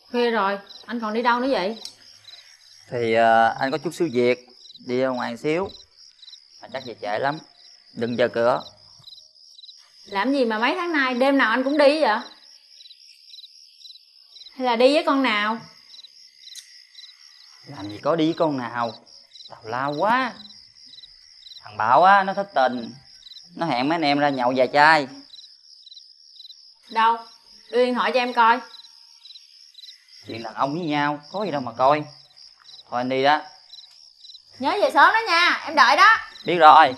Khuya rồi, anh còn đi đâu nữa vậy? Thì anh có chút xíu việc, đi ra ngoài xíu. Mà chắc về trễ lắm, đừng chờ cửa. Làm gì mà mấy tháng nay đêm nào anh cũng đi vậy? Hay là đi với con nào? Làm gì có đi với con nào, tào lao quá. Thằng Bảo á, nó thất tình. Nó hẹn mấy anh em ra nhậu vài chai. Đâu? Đưa điện thoại cho em coi. Chuyện đàn ông với nhau, có gì đâu mà coi. Thôi anh đi đó. Nhớ về sớm đó nha, em đợi đó. Biết rồi.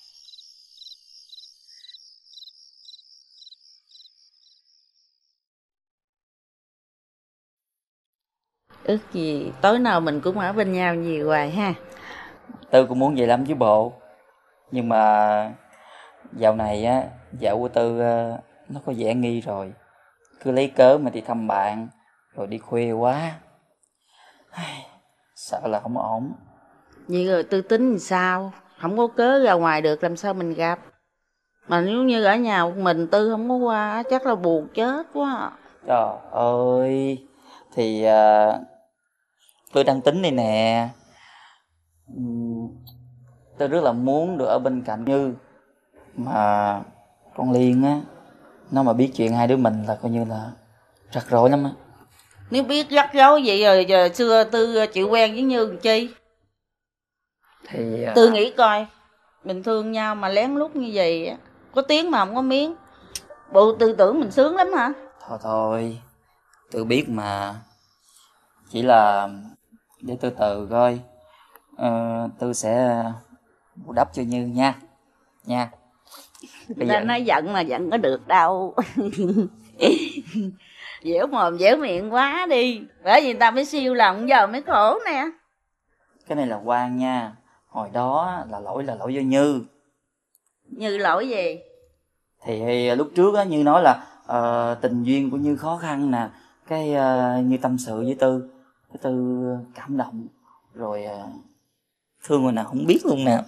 Ước gì tối nào mình cũng ở bên nhau nhiều hoài ha. Tư cũng muốn vậy lắm chứ bộ. Nhưng mà dạo này á, vợ của Tư nó có vẻ nghi rồi. Cứ lấy cớ mà đi thăm bạn, rồi đi khuya quá. Sợ là không ổn. Vậy rồi Tư tính làm sao? Không có cớ ra ngoài được làm sao mình gặp. Mà nếu như ở nhà một mình Tư không có qua chắc là buồn chết quá. Trời ơi. Thì tôi đang tính đây nè. Tôi rất là muốn được ở bên cạnh Như. Mà con Liên á, nó mà biết chuyện hai đứa mình là coi như là rắc rối lắm á. Nếu biết rắc rối vậy rồi giờ xưa Tư chịu quen với Như làm chi? Thì Tư nghĩ coi, mình thương nhau mà lén lút như vậy á, có tiếng mà không có miếng. Bộ Tư tưởng mình sướng lắm hả? thôi Tôi biết mà. Chỉ là để từ từ coi. Tôi sẽ bù đắp cho Như nha. Bây Ta giờ nói giận mà giận có được đâu. Dẻo mồm dẻo miệng quá đi. Bởi vì ta mới siêu lòng giờ mới khổ nè. cái này là quan nha. Hồi đó là lỗi do Như. Như lỗi gì? Thì lúc trước á, Như nói là tình duyên của Như khó khăn nè. Cái Như tâm sự với Tư. Cái Tư cảm động. Rồi thương người nào không biết luôn nè.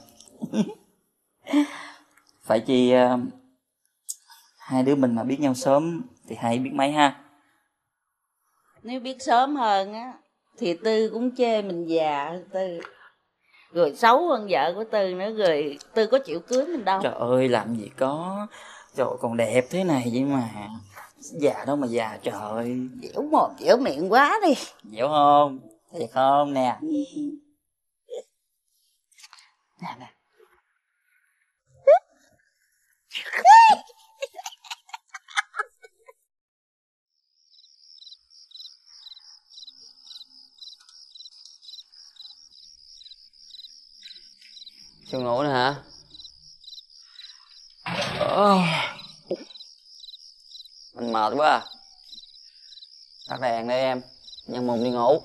Phải chi hai đứa mình mà biết nhau sớm thì hay biết mấy ha. Nếu biết sớm hơn á thì Tư cũng chê mình già Tư. Rồi xấu hơn vợ của Tư nữa, rồi Tư có chịu cưới mình đâu. Trời ơi làm gì có. Trời còn đẹp thế này vậy mà. Già đâu mà già trời ơi. Dẻo mồm dẻo miệng quá đi. Dẻo không? Thiệt không nè. Nè. Chưa ngủ nữa hả? Anh mệt quá à. Tắt đèn đi em, nhân mùng đi ngủ.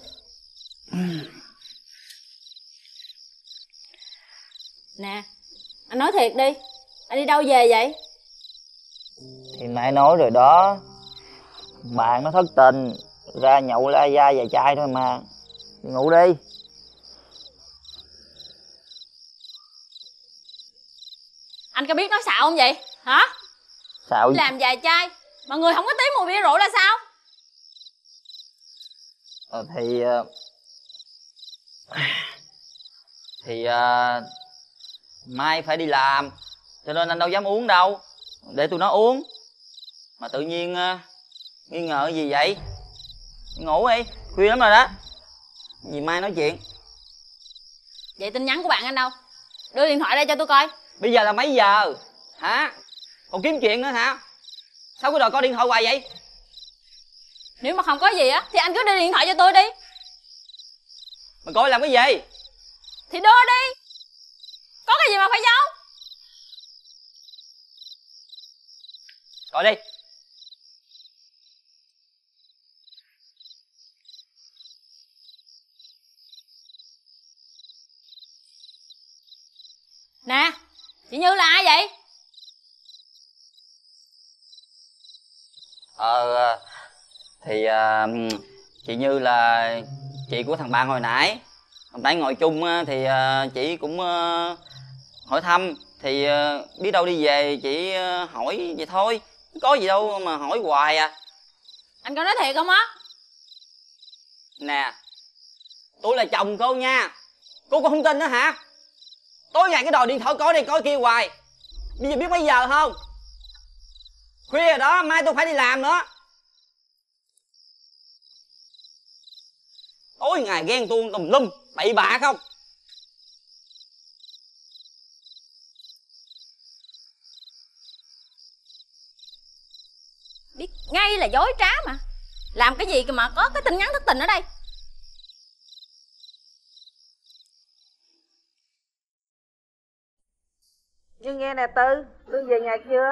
Nè, anh nói thiệt đi. Anh đi đâu về vậy? Thì nãy nói rồi đó. Bạn nó thất tình. Ra nhậu la da vài chai thôi mà. Đi ngủ đi. Anh có biết nói xạo không vậy? Hả? Sao? Làm vài chai mà người không có tí mùi bia rượu là sao? Thì mai phải đi làm, cho nên anh đâu dám uống đâu. Để tụi nó uống. Mà tự nhiên nghi ngờ gì vậy? Ngủ đi, khuya lắm rồi đó. Vì mai nói chuyện. Vậy tin nhắn của bạn anh đâu? Đưa điện thoại đây cho tôi coi. Bây giờ là mấy giờ hả? Còn kiếm chuyện nữa hả? Sao cứ đòi có điện thoại hoài vậy? Nếu mà không có gì á thì anh cứ đưa điện thoại cho tôi đi. Mà coi làm cái gì? Thì đưa đi. Có cái gì mà phải giấu? Coi đi. Nè, chị Như là ai vậy? Thì chị Như là chị của thằng bạn hồi nãy. Hồi nãy ngồi chung thì chị cũng hỏi thăm. Thì biết đâu đi về chị hỏi vậy thôi. Có gì đâu mà hỏi hoài à. Anh có nói thiệt không á? Nè, tôi là chồng cô nha. Cô còn không tin nữa hả? Tối ngày cái đòi điện thoại coi này coi kia hoài. Bây giờ biết mấy giờ không? Khuya rồi đó, mai tôi phải đi làm nữa. Tối ngày ghen tuông tùm lum, bậy bạ không? Biết ngay là dối trá mà. Làm cái gì mà có cái tin nhắn thất tình ở đây? Nhưng nghe nè Tư về nhà chưa?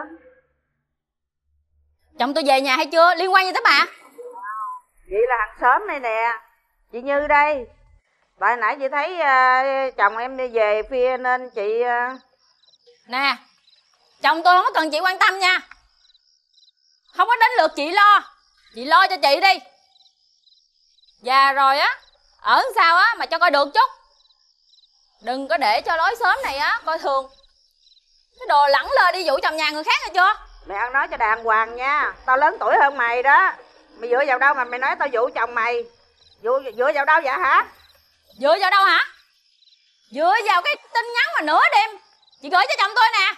Chồng tôi về nhà hay chưa? Liên quan gì tới bà? Vậy là hàng xóm này nè. Chị Như đây. Tại nãy chị thấy chồng em đi về khuya nên chị... Nè, chồng tôi không có cần chị quan tâm nha. Không có đến lượt chị lo. Chị lo cho chị đi. Già rồi á, ở sao á mà cho coi được chút. Đừng có để cho lối xóm này á coi thường. Cái đồ lẳng lơ đi dụ chồng nhà người khác nghe chưa? Mày ăn nói cho đàng hoàng nha. Tao lớn tuổi hơn mày đó. Mày dựa vào đâu mà mày nói tao dụ chồng mày? Dựa vào đâu vậy hả? Dựa vào đâu hả? Dựa vào cái tin nhắn mà nửa đêm chị gửi cho chồng tôi nè.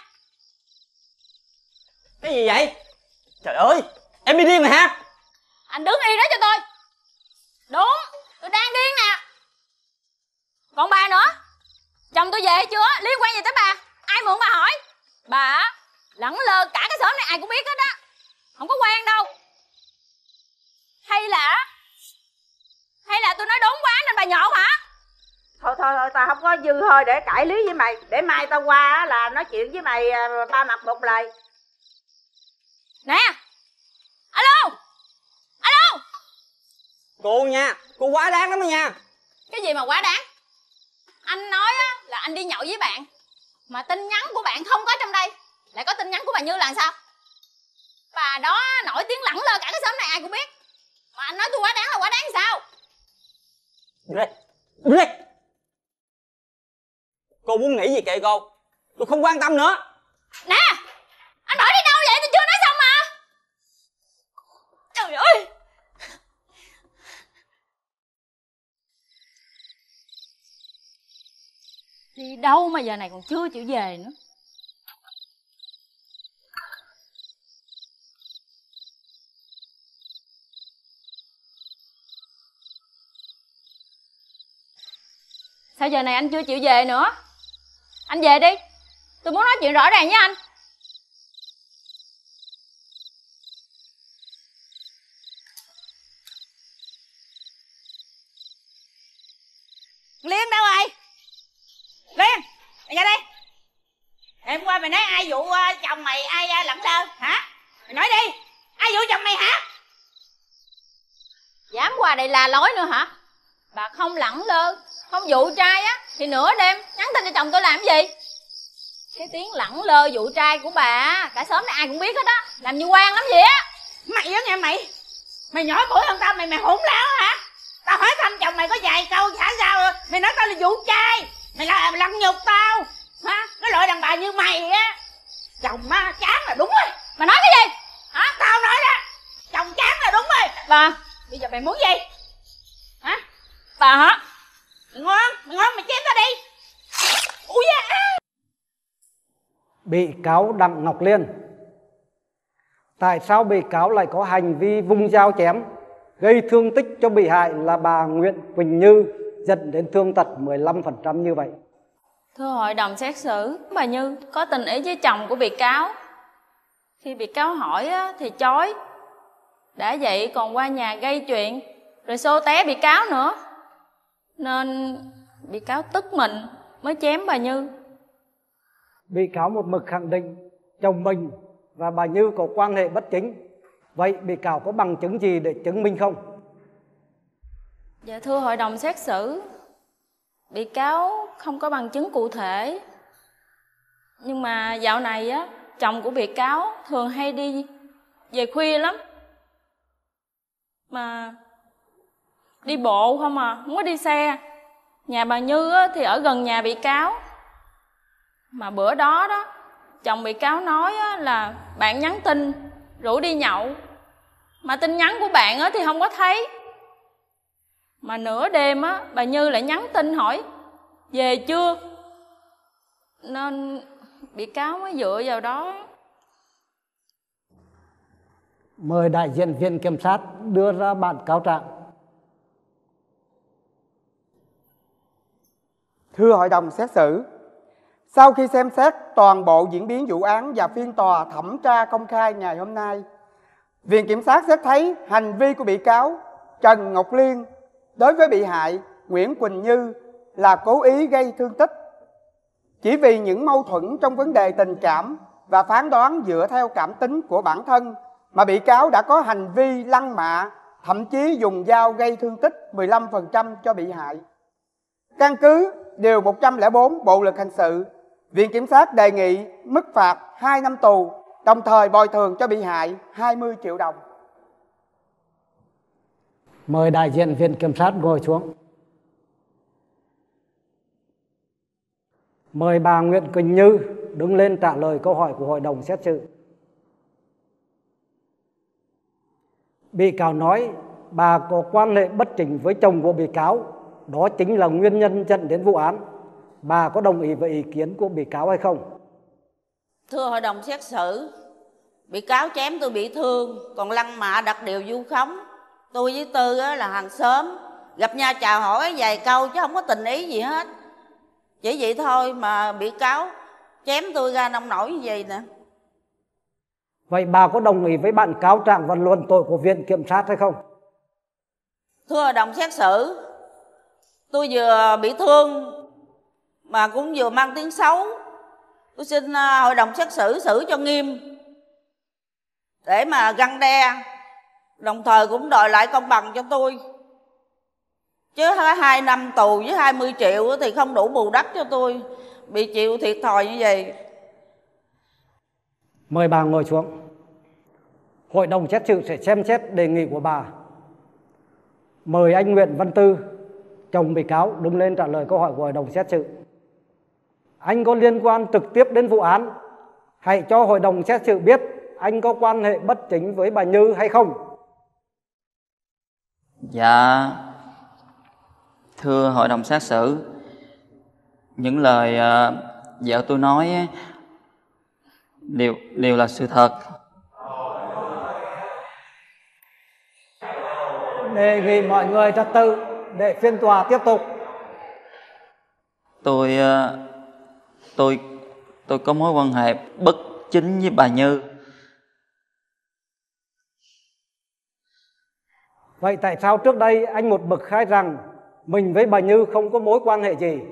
Cái gì vậy? Trời ơi, em bị điên rồi hả? Anh đứng yên đó cho tôi. Đúng, tôi đang điên nè. Còn bà nữa, chồng tôi về hay chưa? Liên quan gì tới bà? Ai mượn bà hỏi? Bà lẳng lơ cả cái xóm này ai cũng biết hết á. Không có quen đâu. Hay là tôi nói đúng quá nên bà nhộn hả? Thôi tao không có dư hơi để cãi lý với mày. Để mai tao qua là nói chuyện với mày ba mặt một lời. Nè, alo. Cô nha, cô quá đáng lắm đó nha. Cái gì mà quá đáng? Anh nói á là anh đi nhậu với bạn, mà tin nhắn của bạn không có trong đây, lại có tin nhắn của bà Như là sao? Bà đó nổi tiếng lẳng lơ cả cái xóm này ai cũng biết, mà anh nói tôi quá đáng là quá đáng sao? Đứng đây. Cô muốn nghĩ gì kệ cô. Tôi không quan tâm nữa. Nè, anh hỏi đi đâu vậy? Tôi chưa nói xong mà. Trời ơi. Đi đâu mà giờ này còn chưa chịu về nữa. Sao giờ này anh chưa chịu về nữa? Anh về đi. Tôi muốn nói chuyện rõ ràng với anh. Liên đâu rồi? Liên, mày ra đây. Hôm qua mày nói ai dụ chồng mày, ai lẳng lơ hả? Mày nói đi, ai dụ chồng mày hả? Dám qua đây la lối nữa hả? Bà không lẳng lơ, không dụ trai á thì nửa đêm nhắn tin cho chồng tôi làm cái gì? Cái tiếng lẳng lơ dụ trai của bà cả xóm này ai cũng biết hết á, làm như quan lắm vậy á. Mày á nghe mày. Mày nhỏ tuổi hơn tao, mày hỗn láo hả? Tao hỏi thăm chồng mày có vài câu hả sao? Mày nói tao là dụ trai. Mày làm lăng nhục tao hả? Cái loại đàn bà như mày á, chồng má chán là đúng rồi. Bà nói cái gì Hả? Tao nói đó, chồng chán là đúng rồi. bà? Bây giờ mày muốn gì hả? Bà hả? Mày ngon mày chém tao đi. Ui da. Bị cáo Đặng Ngọc Liên, tại sao bị cáo lại có hành vi vung dao chém gây thương tích cho bị hại là bà Nguyễn Quỳnh Như dẫn đến thương tật 15% như vậy? Thưa hội đồng xét xử, bà Như có tình ý với chồng của bị cáo. Khi bị cáo hỏi á, thì chối. Đã vậy còn qua nhà gây chuyện, rồi xô té bị cáo nữa. Nên bị cáo tức mình mới chém bà Như. Bị cáo một mực khẳng định chồng mình và bà Như có quan hệ bất chính. Vậy bị cáo có bằng chứng gì để chứng minh không? Dạ thưa hội đồng xét xử, bị cáo không có bằng chứng cụ thể. Nhưng mà dạo này á, chồng của bị cáo thường hay đi về khuya lắm. Mà đi bộ không à, không có đi xe. Nhà bà Như á, thì ở gần nhà bị cáo. Mà bữa đó đó, chồng bị cáo nói á, là bạn nhắn tin rủ đi nhậu. Mà tin nhắn của bạn á, thì không có thấy. Mà nửa đêm á, bà Như lại nhắn tin hỏi về chưa, nên bị cáo mới dựa vào đó. Mời đại diện Viện Kiểm sát đưa ra bản cáo trạng. Thưa hội đồng xét xử, sau khi xem xét toàn bộ diễn biến vụ án và phiên tòa thẩm tra công khai ngày hôm nay, Viện Kiểm sát xét thấy hành vi của bị cáo Trần Ngọc Liên đối với bị hại Nguyễn Quỳnh Như là cố ý gây thương tích. Chỉ vì những mâu thuẫn trong vấn đề tình cảm và phán đoán dựa theo cảm tính của bản thân mà bị cáo đã có hành vi lăng mạ, thậm chí dùng dao gây thương tích 15% cho bị hại. Căn cứ Điều 104 Bộ Luật Hình sự, Viện Kiểm sát đề nghị mức phạt 2 năm tù, đồng thời bồi thường cho bị hại 20 triệu đồng. Mời đại diện Viện Kiểm sát ngồi xuống. Mời bà Nguyễn Quỳnh Như đứng lên trả lời câu hỏi của hội đồng xét xử. Bị cáo nói bà có quan hệ bất chính với chồng của bị cáo, đó chính là nguyên nhân dẫn đến vụ án. Bà có đồng ý với ý kiến của bị cáo hay không? Thưa hội đồng xét xử, bị cáo chém tôi bị thương, còn lăng mạ đặt điều vu khống. Tôi với Tư là hàng xóm, gặp nhau chào hỏi vài câu chứ không có tình ý gì hết. Chỉ vậy thôi mà bị cáo chém tôi ra nông nổi như vậy nè. Vậy bà có đồng ý với bản cáo trạng và luận tội của Viện Kiểm sát hay không? Thưa hội đồng xét xử, tôi vừa bị thương mà cũng vừa mang tiếng xấu. Tôi xin hội đồng xét xử xử cho nghiêm để mà răn đe, đồng thời cũng đòi lại công bằng cho tôi. Chứ 2 năm tù với 20 triệu thì không đủ bù đắp cho tôi bị chịu thiệt thòi như vậy. Mời bà ngồi xuống. Hội đồng xét xử sẽ xem xét đề nghị của bà. Mời anh Nguyễn Văn Tư, chồng bị cáo, đứng lên trả lời câu hỏi của hội đồng xét xử. Anh có liên quan trực tiếp đến vụ án, hãy cho hội đồng xét xử biết anh có quan hệ bất chính với bà Như hay không? Dạ, thưa hội đồng xét xử, những lời vợ tôi nói đều là sự thật. Đề nghị mọi người trật tự để phiên tòa tiếp tục. Tôi có mối quan hệ bất chính với bà Như. Vậy tại sao trước đây anh một mực khai rằng mình với bà Như không có mối quan hệ gì?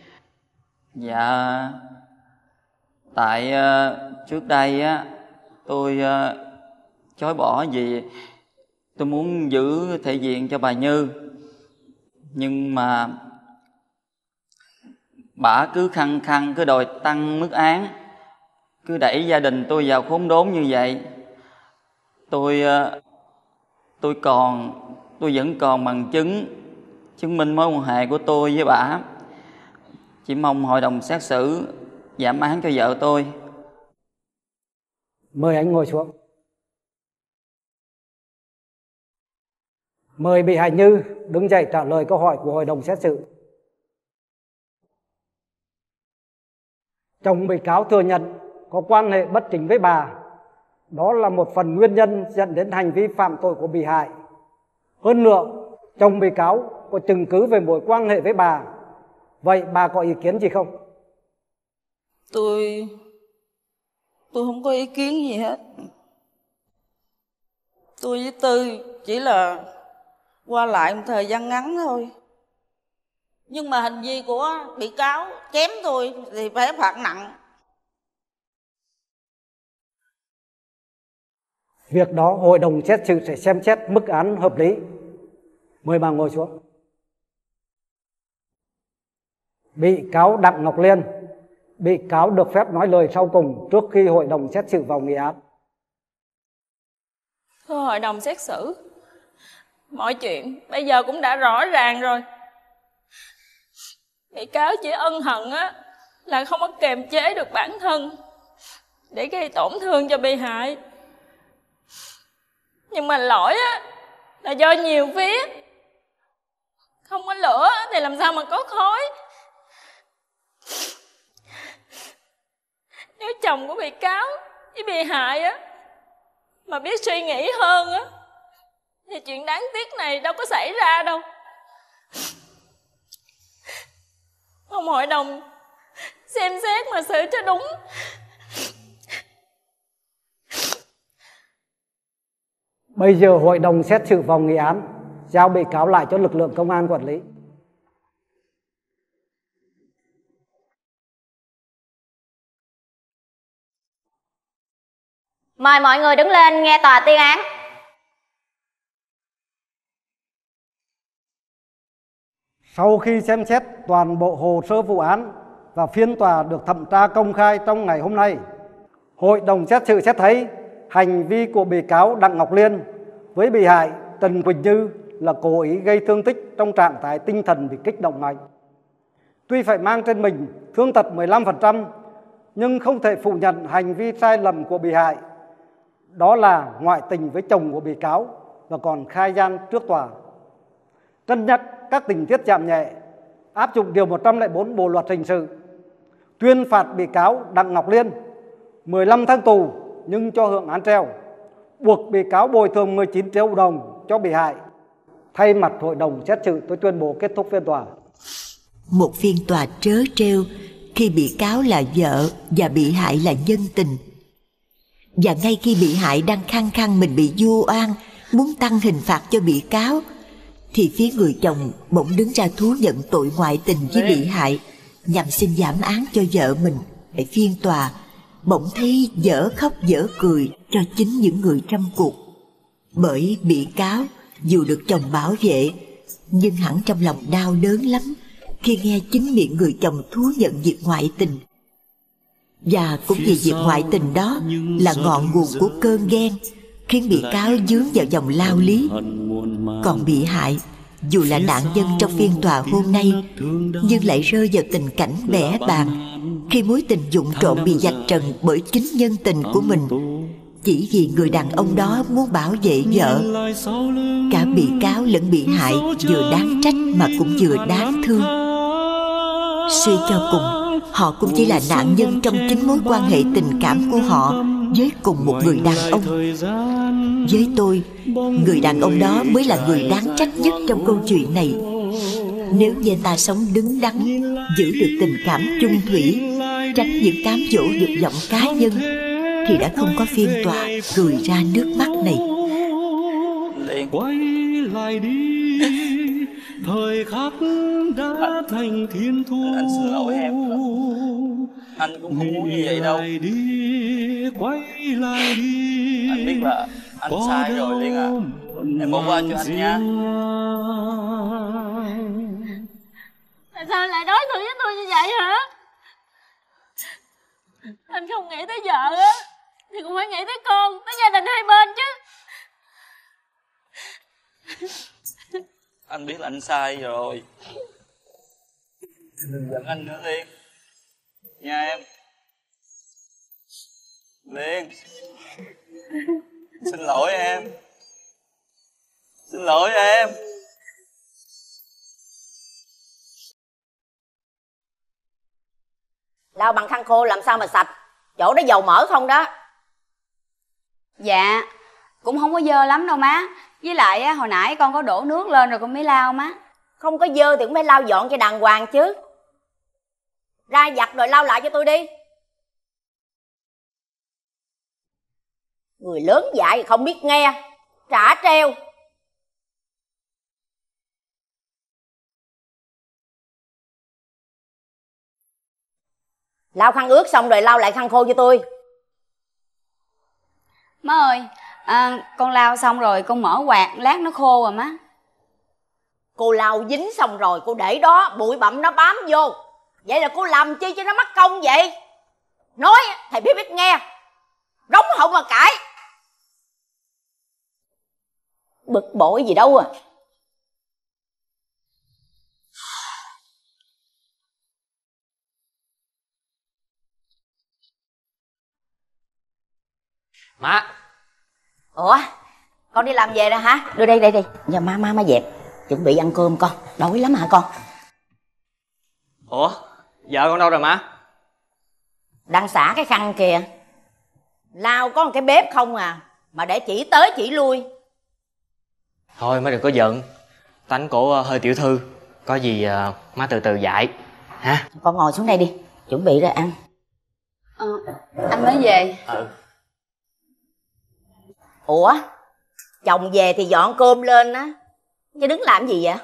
Dạ, tại trước đây tôi chối bỏ vì tôi muốn giữ thể diện cho bà Như. Nhưng mà bả cứ khăng khăng cứ đòi tăng mức án, cứ đẩy gia đình tôi vào khốn đốn như vậy. Tôi vẫn còn bằng chứng minh mối quan hệ của tôi với bả. Chỉ mong hội đồng xét xử giảm án cho vợ tôi. Mời anh ngồi xuống. Mời bị hại Như đứng dậy trả lời câu hỏi của hội đồng xét xử. Chồng bị cáo thừa nhận có quan hệ bất chính với bà. Đó là một phần nguyên nhân dẫn đến hành vi phạm tội của bị hại. Hơn nữa, chồng bị cáo có chứng cứ về mối quan hệ với bà. Vậy bà có ý kiến gì không? Tôi không có ý kiến gì hết. Tôi với Tư chỉ là qua lại một thời gian ngắn thôi. Nhưng mà hành vi của bị cáo chém tôi thì phải phạt nặng. Việc đó hội đồng xét xử sẽ xem xét mức án hợp lý. Mời bà ngồi xuống. Bị cáo Đặng Ngọc Liên, bị cáo được phép nói lời sau cùng trước khi hội đồng xét xử vào nghị án. Thưa hội đồng xét xử, mọi chuyện bây giờ cũng đã rõ ràng rồi. Bị cáo chỉ ân hận là không có kềm chế được bản thân để gây tổn thương cho bị hại. Nhưng mà lỗi là do nhiều phía. Không có lửa thì làm sao mà có khói. Nếu chồng của bị cáo với bị hại á mà biết suy nghĩ hơn á thì chuyện đáng tiếc này đâu có xảy ra đâu. Mong hội đồng xem xét mà xử cho đúng. Bây giờ hội đồng xét xử vòng nghị án giao bị cáo lại cho lực lượng công an quản lý. Mời mọi người đứng lên nghe tòa tuyên án. Sau khi xem xét toàn bộ hồ sơ vụ án và phiên tòa được thẩm tra công khai trong ngày hôm nay, hội đồng xét xử xét thấy hành vi của bị cáo Đặng Ngọc Liên với bị hại Trần Quỳnh Như là cố ý gây thương tích trong trạng thái tinh thần bị kích động mạnh. Tuy phải mang trên mình thương tật 15%, nhưng không thể phủ nhận hành vi sai lầm của bị hại, đó là ngoại tình với chồng của bị cáo và còn khai gian trước tòa. Cân nhắc các tình tiết giảm nhẹ, áp dụng điều 104 Bộ luật hình sự, tuyên phạt bị cáo Đặng Ngọc Liên 15 tháng tù nhưng cho hưởng án treo, buộc bị cáo bồi thường 19 triệu đồng cho bị hại. Thay mặt hội đồng xét xử, tôi tuyên bố kết thúc phiên tòa. Một phiên tòa trớ trêu khi bị cáo là vợ và bị hại là nhân tình. Và ngay khi bị hại đang khăng khăng mình bị vu oan, muốn tăng hình phạt cho bị cáo, thì phía người chồng bỗng đứng ra thú nhận tội ngoại tình với bị hại nhằm xin giảm án cho vợ mình. Tại phiên tòa, bỗng thấy dở khóc dở cười cho chính những người trong cuộc. Bởi bị cáo dù được chồng bảo vệ, nhưng hẳn trong lòng đau đớn lắm khi nghe chính miệng người chồng thú nhận việc ngoại tình. Và cũng vì việc ngoại tình đó là ngọn nguồn của cơn ghen, khiến bị cáo dướng vào vòng lao lý. Còn bị hại, dù là nạn nhân trong phiên tòa hôm nay, nhưng lại rơi vào tình cảnh bẽ bàng khi mối tình vụng trộm bị vạch trần bởi chính nhân tình của mình, chỉ vì người đàn ông đó muốn bảo vệ vợ. Cả bị cáo lẫn bị hại vừa đáng trách mà cũng vừa đáng thương. Suy cho cùng, họ cũng chỉ là nạn nhân trong chính mối quan hệ tình cảm của họ với cùng một người đàn ông. Với tôi, người đàn ông đó mới là người đáng trách nhất trong câu chuyện này. Nếu như ta sống đứng đắn, giữ được tình cảm chung thủy, tránh những cám dỗ dục vọng cá nhân, thì đã không có phiên tòa cười ra nước mắt này. Quay lại đi, thời khắc đã thành thiên thu. Anh xin lỗi em. Anh cũng không muốn như vậy đâu. Quay lại đi. Anh biết là anh sai rồi Liên à. Em bỏ qua cho anh nha. Tại sao lại đối xử với tôi như vậy hả? Anh không nghĩ tới vợ á thì cũng phải nghĩ tới con, tới gia đình hai bên chứ. Anh biết là anh sai rồi. Đừng giận anh nữa Liên. Nha em. Liên. Xin lỗi em. Xin lỗi em. Lau bằng khăn khô làm sao mà sạch, chỗ đó dầu mỡ không đó. Dạ, cũng không có dơ lắm đâu má. Với lại á, hồi nãy con có đổ nước lên rồi con mới lau má. Không có dơ thì cũng phải lau dọn cho đàng hoàng chứ. Ra giặt rồi lau lại cho tôi đi. Người lớn dạy không biết nghe, trả treo. Lau khăn ướt xong rồi lau lại khăn khô cho tôi. Má ơi, con lau xong rồi con mở quạt, lát nó khô rồi má. Cô lau dính xong rồi cô để đó, bụi bặm nó bám vô. Vậy là cô làm chi cho nó mất công vậy? Nói thầy biết nghe, rống họng mà cãi. Bực bội gì đâu à. Má. Ủa, con đi làm về rồi hả? Đưa đây, giờ má dẹp. Chuẩn bị ăn cơm con, đói lắm hả con? Ủa, vợ con đâu rồi má? Đang xả cái khăn kìa. Lao có một cái bếp không à, mà để chỉ tới chỉ lui. Thôi má đừng có giận, tánh cổ hơi tiểu thư. Có gì má từ từ dạy ha. Con ngồi xuống đây đi, chuẩn bị ra ăn. Anh mới về. Ủa, chồng về thì dọn cơm lên á, chứ đứng làm gì vậy?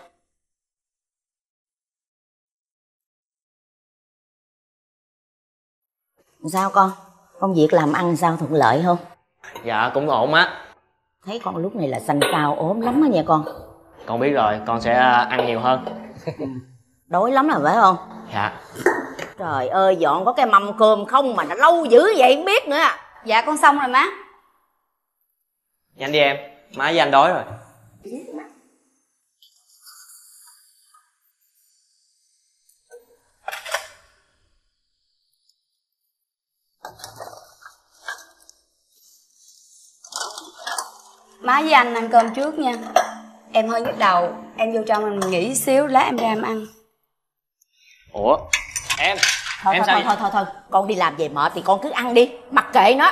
Sao con? Công việc làm ăn sao, thuận lợi không? Dạ cũng ổn á. Thấy con lúc này là xanh xao ốm lắm á nha con. Con biết rồi, con sẽ ăn nhiều hơn. Đói lắm là phải không? Dạ. Trời ơi, dọn có cái mâm cơm không mà nó lâu dữ vậy không biết nữa. Dạ con xong rồi má. Nhanh đi em, má với anh đói rồi. Má với anh ăn cơm trước nha. Em hơi nhức đầu, em vô trong mình nghỉ xíu, lát em ra em ăn. Ủa, em Thôi em thôi, sao thôi, thôi, con đi làm về mệt thì con cứ ăn đi, mặc kệ nó.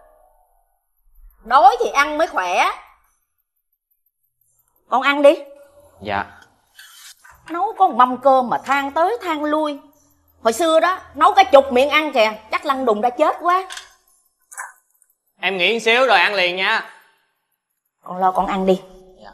Đói thì ăn mới khỏe. Con ăn đi. Dạ. Nấu có một mâm cơm mà than tới than lui. Hồi xưa đó, nấu cả chục miệng ăn kìa, chắc lăn đùng đã chết quá. Em nghỉ xíu rồi ăn liền nha. Con lo con ăn đi. Dạ.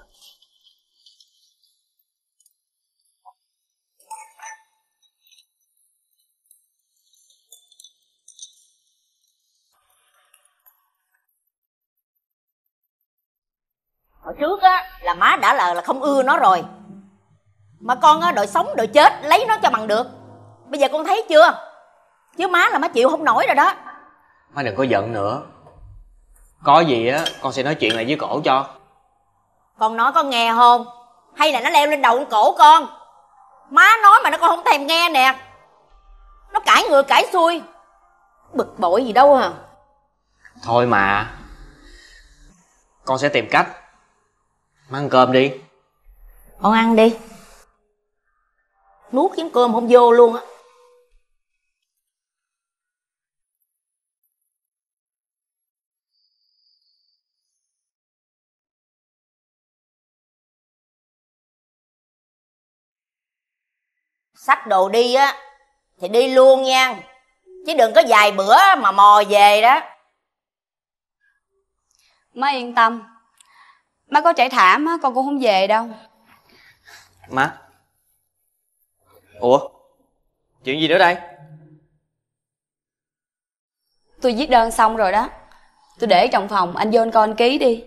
Hồi trước á là má đã là không ưa nó rồi. Mà con á đòi sống đòi chết lấy nó cho bằng được. Bây giờ con thấy chưa? Chứ má là má chịu không nổi rồi đó. Má đừng có giận nữa. Có gì á con sẽ nói chuyện lại với cổ cho. Con nói có nghe không? Hay là nó leo lên đầu con cổ con? Má nói mà nó con không thèm nghe nè. Nó cãi ngược cãi xuôi. Bực bội gì đâu à. Thôi mà, con sẽ tìm cách. Má ăn cơm đi. Con ăn đi. Nuốt miếng cơm không vô luôn á. Xách đồ đi á thì đi luôn nha. Chứ đừng có vài bữa mà mò về đó. Má yên tâm, má có trải thảm á, con cũng không về đâu. Má. Ủa, chuyện gì nữa đây? Tôi viết đơn xong rồi đó. Tôi để trong phòng, anh vô anh coi anh ký đi.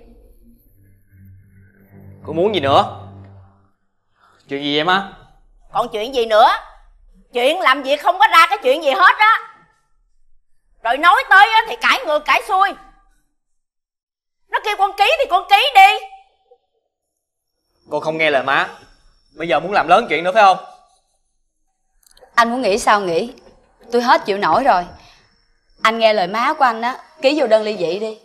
Cô muốn gì nữa? Chuyện gì vậy má? Còn chuyện gì nữa? Chuyện làm việc không có ra cái chuyện gì hết á. Rồi nói tới á thì cãi ngược cãi xuôi. Nó kêu con ký thì con ký đi. Cô không nghe lời má. Bây giờ muốn làm lớn chuyện nữa phải không? Anh muốn nghĩ sao nghĩ. Tôi hết chịu nổi rồi. Anh nghe lời má của anh á, ký vô đơn ly dị đi.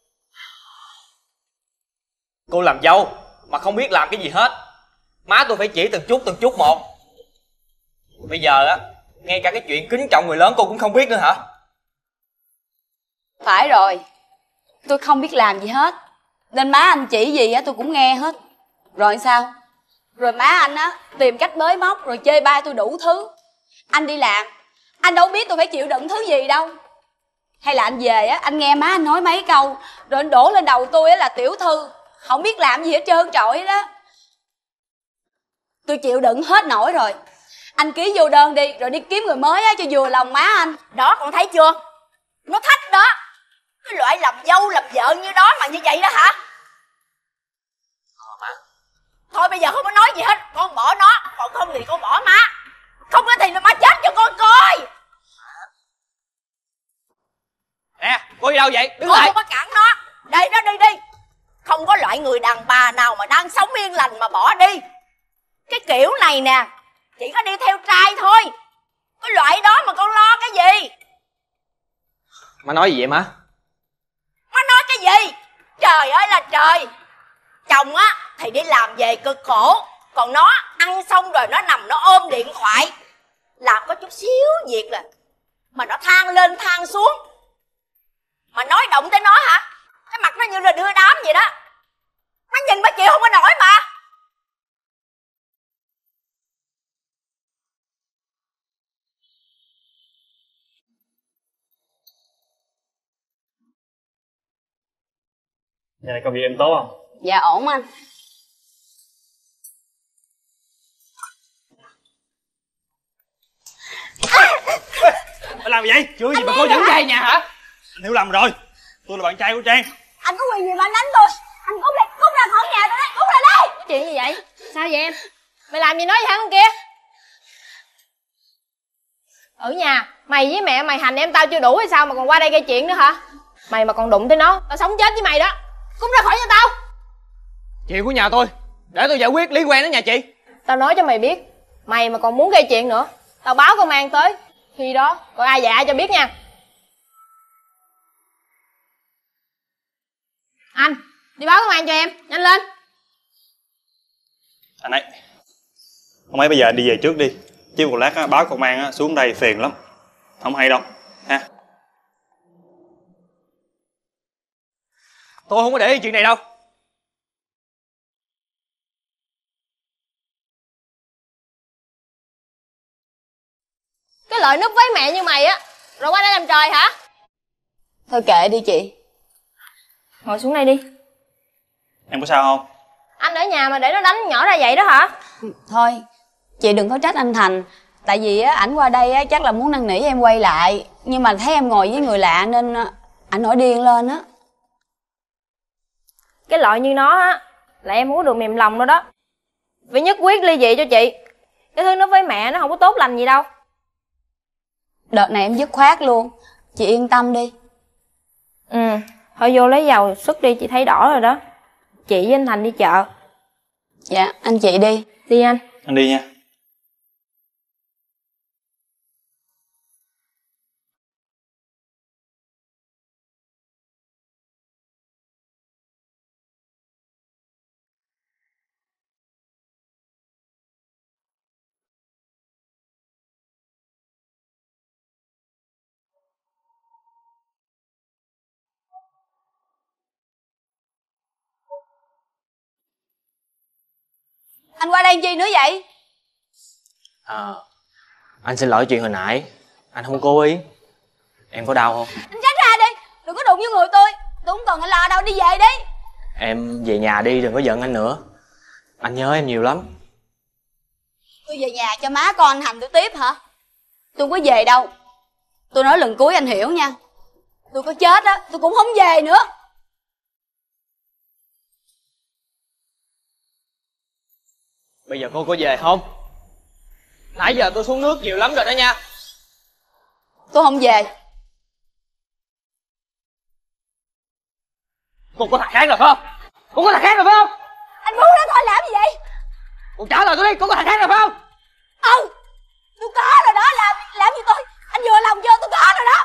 Cô làm dâu mà không biết làm cái gì hết. Má tôi phải chỉ từng chút một. Bây giờ á, ngay cả cái chuyện kính trọng người lớn cô cũng không biết nữa hả? Phải rồi, tôi không biết làm gì hết. Nên má anh chỉ gì á tôi cũng nghe hết. Rồi sao? Rồi má anh á tìm cách bới móc rồi chê bai tôi đủ thứ. Anh đi làm, anh đâu biết tôi phải chịu đựng thứ gì đâu. Hay là anh về á, anh nghe má anh nói mấy câu rồi anh đổ lên đầu tôi á là tiểu thư, không biết làm gì hết trơn trọi đó. Tôi chịu đựng hết nổi rồi. Anh ký vô đơn đi, rồi đi kiếm người mới á cho vừa lòng má anh. Đó, con thấy chưa? Nó thách đó. Cái loại làm dâu làm vợ như đó mà như vậy đó hả? Má. Thôi bây giờ không có nói gì hết, con bỏ nó. Còn không thì con bỏ má. Không có thì má chết cho con coi. Nè, cô đi đâu vậy? Đứng Con lại. không có cản nó. Để nó đi đi. Không có loại người đàn bà nào mà đang sống yên lành mà bỏ đi. Cái kiểu này nè, chỉ có đi theo trai thôi. Cái loại đó mà con lo cái gì? Má nói gì vậy má? Má nói cái gì? Trời ơi là trời. Chồng á thì đi làm về cực khổ, Còn nó ăn xong rồi nó nằm nó ôm điện thoại, làm có chút xíu việc là mà nó than lên than xuống. Mà nói động tới nó hả, cái mặt nó như là đưa đám vậy đó. Nó nhìn bà chịu không có nổi mà. Giờ này công việc em tốt không? Dạ ổn anh. Anh làm gì vậy? Chưa gì mà cô dẫn dây nhà hả? Anh hiểu lầm rồi. Tôi là bạn trai của Trang. Anh có quyền gì mà anh đánh tôi? Anh cút ra khỏi nhà tôi đấy, cút ra đây. Chuyện gì vậy? Sao vậy em? Mày làm gì nói gì hả con kia? Ở nhà mày với mẹ mày hành em tao chưa đủ hay sao mà còn qua đây gây chuyện nữa hả? Mày mà còn đụng tới nó, tao sống chết với mày đó. Cút ra khỏi nhà tao. Chuyện của nhà tôi, để tôi giải quyết liên quan đến nhà chị. Tao nói cho mày biết, mày mà còn muốn gây chuyện nữa, tao báo công an tới. Khi đó coi ai dạ cho biết nha. Anh đi báo công an cho em, nhanh lên. Anh ấy, không ấy bây giờ anh đi về trước đi, chứ một lát á, báo công an á, xuống đây phiền lắm, không hay đâu ha. Tôi không có để ý chuyện này đâu. Cái loại núp váy mẹ như mày á, rồi qua đây làm trời hả? Thôi kệ đi chị. Ngồi xuống đây đi. Em có sao không? Anh ở nhà mà để nó đánh nhỏ ra vậy đó hả? Thôi chị đừng có trách anh Thành. Tại vì á ảnh qua đây á chắc là muốn năn nỉ em quay lại, nhưng mà thấy em ngồi với người lạ nên ảnh nổi điên lên á. Cái loại như nó á là em không có được mềm lòng đâu đó. Phải nhất quyết ly dị cho chị. Cái thứ nó với mẹ nó không có tốt lành gì đâu. Đợt này em dứt khoát luôn. Chị yên tâm đi. Thôi vô lấy dầu sức đi, chị thấy đỏ rồi đó. Chị với anh Thành đi chợ. Dạ anh chị đi. Đi anh. Anh đi nha. Anh qua đây chi nữa vậy? Anh xin lỗi chuyện hồi nãy. Anh không cố ý. Em có đau không? Anh tránh ra đi, đừng có đụng vô người tôi không cần anh lo đâu, đi về đi. Em về nhà đi, đừng có giận anh nữa. Anh nhớ em nhiều lắm. Tôi về nhà cho má con anh Thành tôi tiếp hả? Tôi không có về đâu. Tôi nói lần cuối anh hiểu nha. Tôi có chết á, tôi cũng không về nữa. Bây giờ cô có về không? Nãy giờ tôi xuống nước nhiều lắm rồi đó nha. Tôi không về. Cô có thằng khác rồi phải không? Cô có thằng khác rồi phải không? Anh muốn nó thôi làm gì vậy? Cô trả lời tôi đi, cô có thằng khác rồi phải không? Tôi có rồi đó, làm gì tôi? Anh vừa lòng chưa, tôi có rồi đó.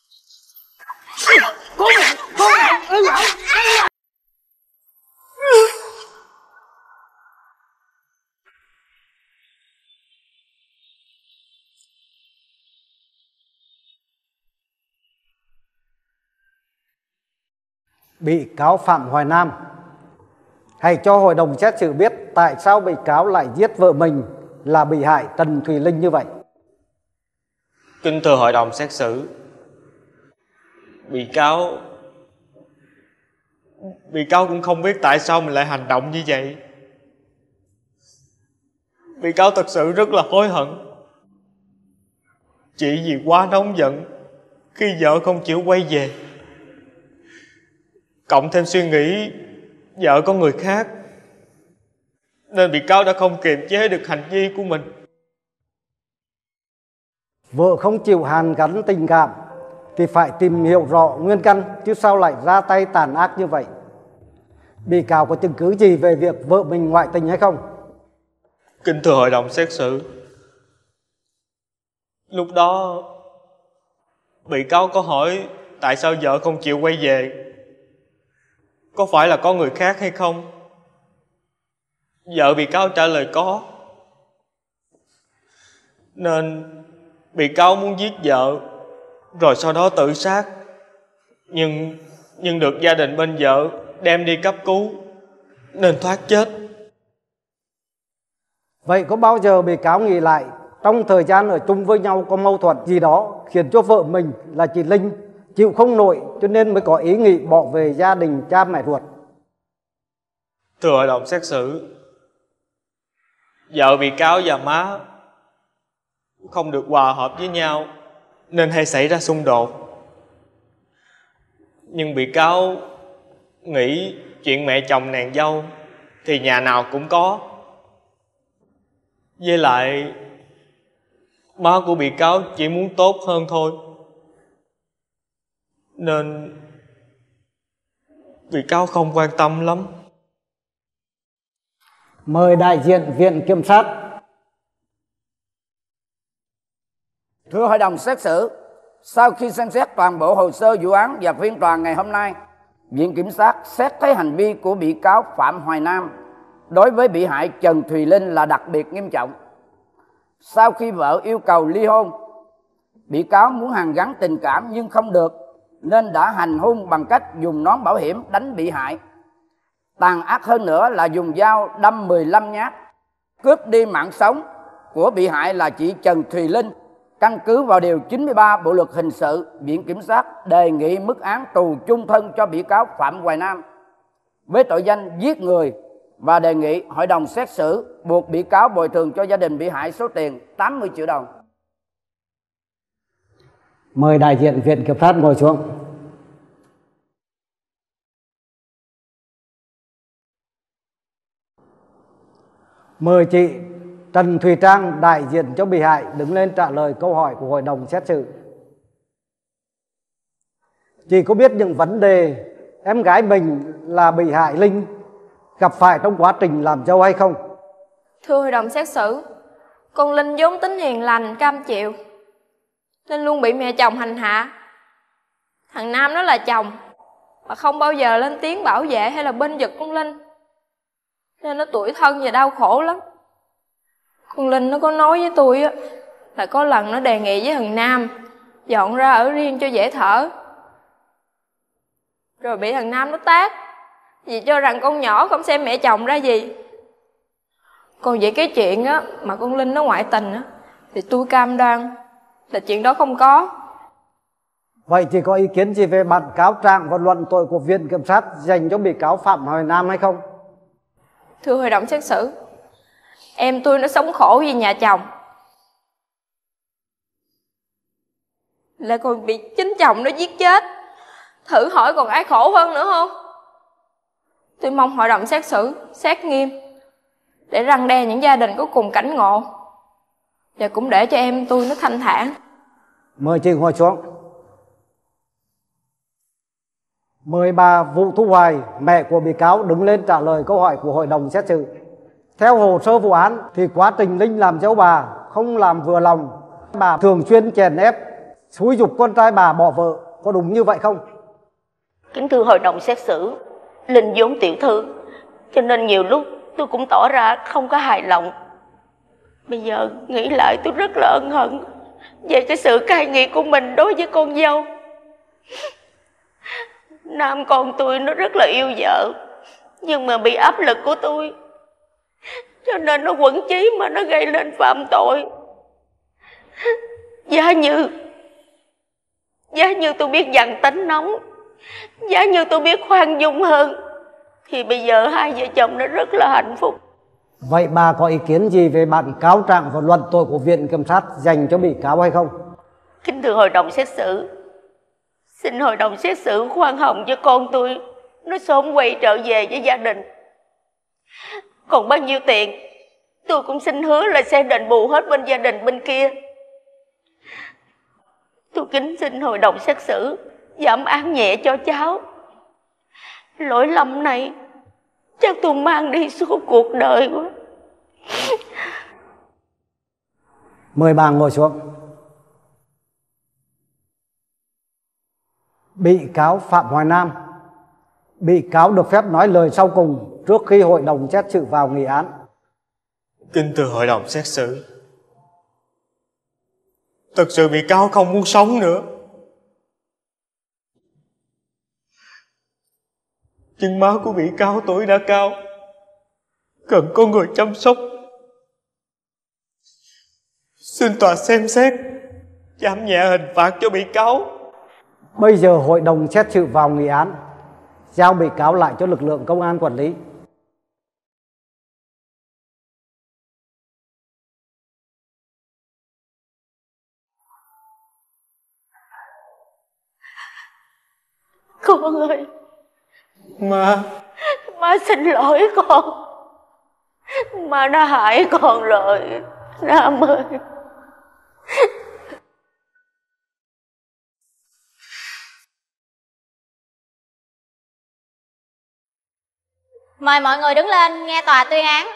Bị cáo Phạm Hoài Nam, hãy cho hội đồng xét xử biết tại sao bị cáo lại giết vợ mình là bị hại Trần Thùy Linh như vậy. Kính thưa hội đồng xét xử, bị cáo cũng không biết tại sao mình lại hành động như vậy. Bị cáo thật sự rất là hối hận. Chỉ vì quá nóng giận khi vợ không chịu quay về, cộng thêm suy nghĩ vợ có người khác, nên bị cáo đã không kiềm chế được hành vi của mình. Vợ không chịu hàn gắn tình cảm thì phải tìm hiểu rõ nguyên căn, chứ sao lại ra tay tàn ác như vậy. Bị cáo có chứng cứ gì về việc vợ mình ngoại tình hay không? Kính thưa hội đồng xét xử, lúc đó bị cáo có hỏi tại sao vợ không chịu quay về, có phải là có người khác hay không. Vợ bị cáo trả lời có, nên bị cáo muốn giết vợ rồi sau đó tự sát, nhưng được gia đình bên vợ đem đi cấp cứu nên thoát chết. Vậy có bao giờ bị cáo nghĩ lại trong thời gian ở chung với nhau có mâu thuẫn gì đó khiến cho vợ mình là chị Linh chịu không nổi cho nên mới có ý nghĩ bỏ về gia đình cha mẹ ruột? Thưa hội đồng xét xử, vợ bị cáo và má không được hòa hợp với nhau nên hay xảy ra xung đột. Nhưng bị cáo nghĩ chuyện mẹ chồng nàng dâu thì nhà nào cũng có. Với lại má của bị cáo chỉ muốn tốt hơn thôi, nên bị cáo không quan tâm lắm. Mời đại diện viện kiểm sát. Thưa hội đồng xét xử, sau khi xem xét toàn bộ hồ sơ vụ án và phiên tòa ngày hôm nay, viện kiểm sát xét thấy hành vi của bị cáo Phạm Hoài Nam đối với bị hại Trần Thùy Linh là đặc biệt nghiêm trọng. Sau khi vợ yêu cầu ly hôn, bị cáo muốn hàn gắn tình cảm nhưng không được, nên đã hành hung bằng cách dùng nón bảo hiểm đánh bị hại. Tàn ác hơn nữa là dùng dao đâm 15 nhát, cướp đi mạng sống của bị hại là chị Trần Thùy Linh. Căn cứ vào điều 93 Bộ luật hình sự, viện kiểm sát đề nghị mức án tù chung thân cho bị cáo Phạm Hoài Nam với tội danh giết người và đề nghị hội đồng xét xử buộc bị cáo bồi thường cho gia đình bị hại số tiền 80 triệu đồng. Mời đại diện viện kiểm sát ngồi xuống. Mời chị Trần Thùy Trang, đại diện cho bị hại, đứng lên trả lời câu hỏi của hội đồng xét xử. Chị có biết những vấn đề em gái mình là bị hại Linh gặp phải trong quá trình làm dâu hay không? Thưa hội đồng xét xử, con Linh vốn tính hiền lành, cam chịu, nên luôn bị mẹ chồng hành hạ. Thằng Nam nó là chồng mà không bao giờ lên tiếng bảo vệ hay là bênh vực con Linh, nên nó tủi thân và đau khổ lắm. Con Linh nó có nói với tôi á là có lần nó đề nghị với thằng Nam dọn ra ở riêng cho dễ thở, rồi bị thằng Nam nó tát vì cho rằng con nhỏ không xem mẹ chồng ra gì. Còn về cái chuyện á mà con Linh nó ngoại tình á thì tôi cam đoan là chuyện đó không có. Vậy chị có ý kiến gì về bản cáo trạng và luận tội của viện kiểm sát dành cho bị cáo Phạm Hoài Nam hay không? Thưa hội đồng xét xử, em tôi nó sống khổ vì nhà chồng, lại còn bị chính chồng nó giết chết. Thử hỏi còn ai khổ hơn nữa không? Tôi mong hội đồng xét xử xét nghiêm để răn đe những gia đình có cùng cảnh ngộ, và cũng để cho em tôi nó thanh thản. Mời chị ngồi xuống. Mời bà Vũ Thu Hoài, mẹ của bị cáo, đứng lên trả lời câu hỏi của hội đồng xét xử. Theo hồ sơ vụ án thì quá trình Linh làm dâu bà không làm vừa lòng, bà thường xuyên chèn ép, xúi giục con trai bà bỏ vợ, có đúng như vậy không? Kính thưa hội đồng xét xử, Linh vốn tiểu thư, cho nên nhiều lúc tôi cũng tỏ ra không có hài lòng. Bây giờ nghĩ lại tôi rất là ân hận về cái sự cay nghiệt của mình đối với con dâu. Nam con tôi nó rất là yêu vợ, nhưng mà bị áp lực của tôi, cho nên nó quẫn chí mà nó gây lên phạm tội. Giá như tôi biết dằn tính nóng, giá như tôi biết khoan dung hơn, thì bây giờ hai vợ chồng nó rất là hạnh phúc. Vậy bà có ý kiến gì về bản cáo trạng và luận tội của viện kiểm sát dành cho bị cáo hay không? Kính thưa hội đồng xét xử, xin hội đồng xét xử khoan hồng cho con tôi, nó sớm quay trở về với gia đình. Còn bao nhiêu tiền tôi cũng xin hứa là sẽ đền bù hết bên gia đình bên kia. Tôi kính xin hội đồng xét xử giảm án nhẹ cho cháu. Lỗi lầm này chắc tôi mang đi suốt cuộc đời quá. Mời bà ngồi xuống. Bị cáo Phạm Hoài Nam, bị cáo được phép nói lời sau cùng trước khi hội đồng xét xử vào nghị án. Kính thưa hội đồng xét xử, thật sự bị cáo không muốn sống nữa, nhưng má của bị cáo tuổi đã cao, cần có người chăm sóc. Xin tòa xem xét giảm nhẹ hình phạt cho bị cáo. Bây giờ hội đồng xét xử vào nghị án, giao bị cáo lại cho lực lượng công an quản lý. Con ơi, má xin lỗi con. Má đã hại con rồi Nam ơi. Mời mọi người đứng lên nghe tòa tuyên án.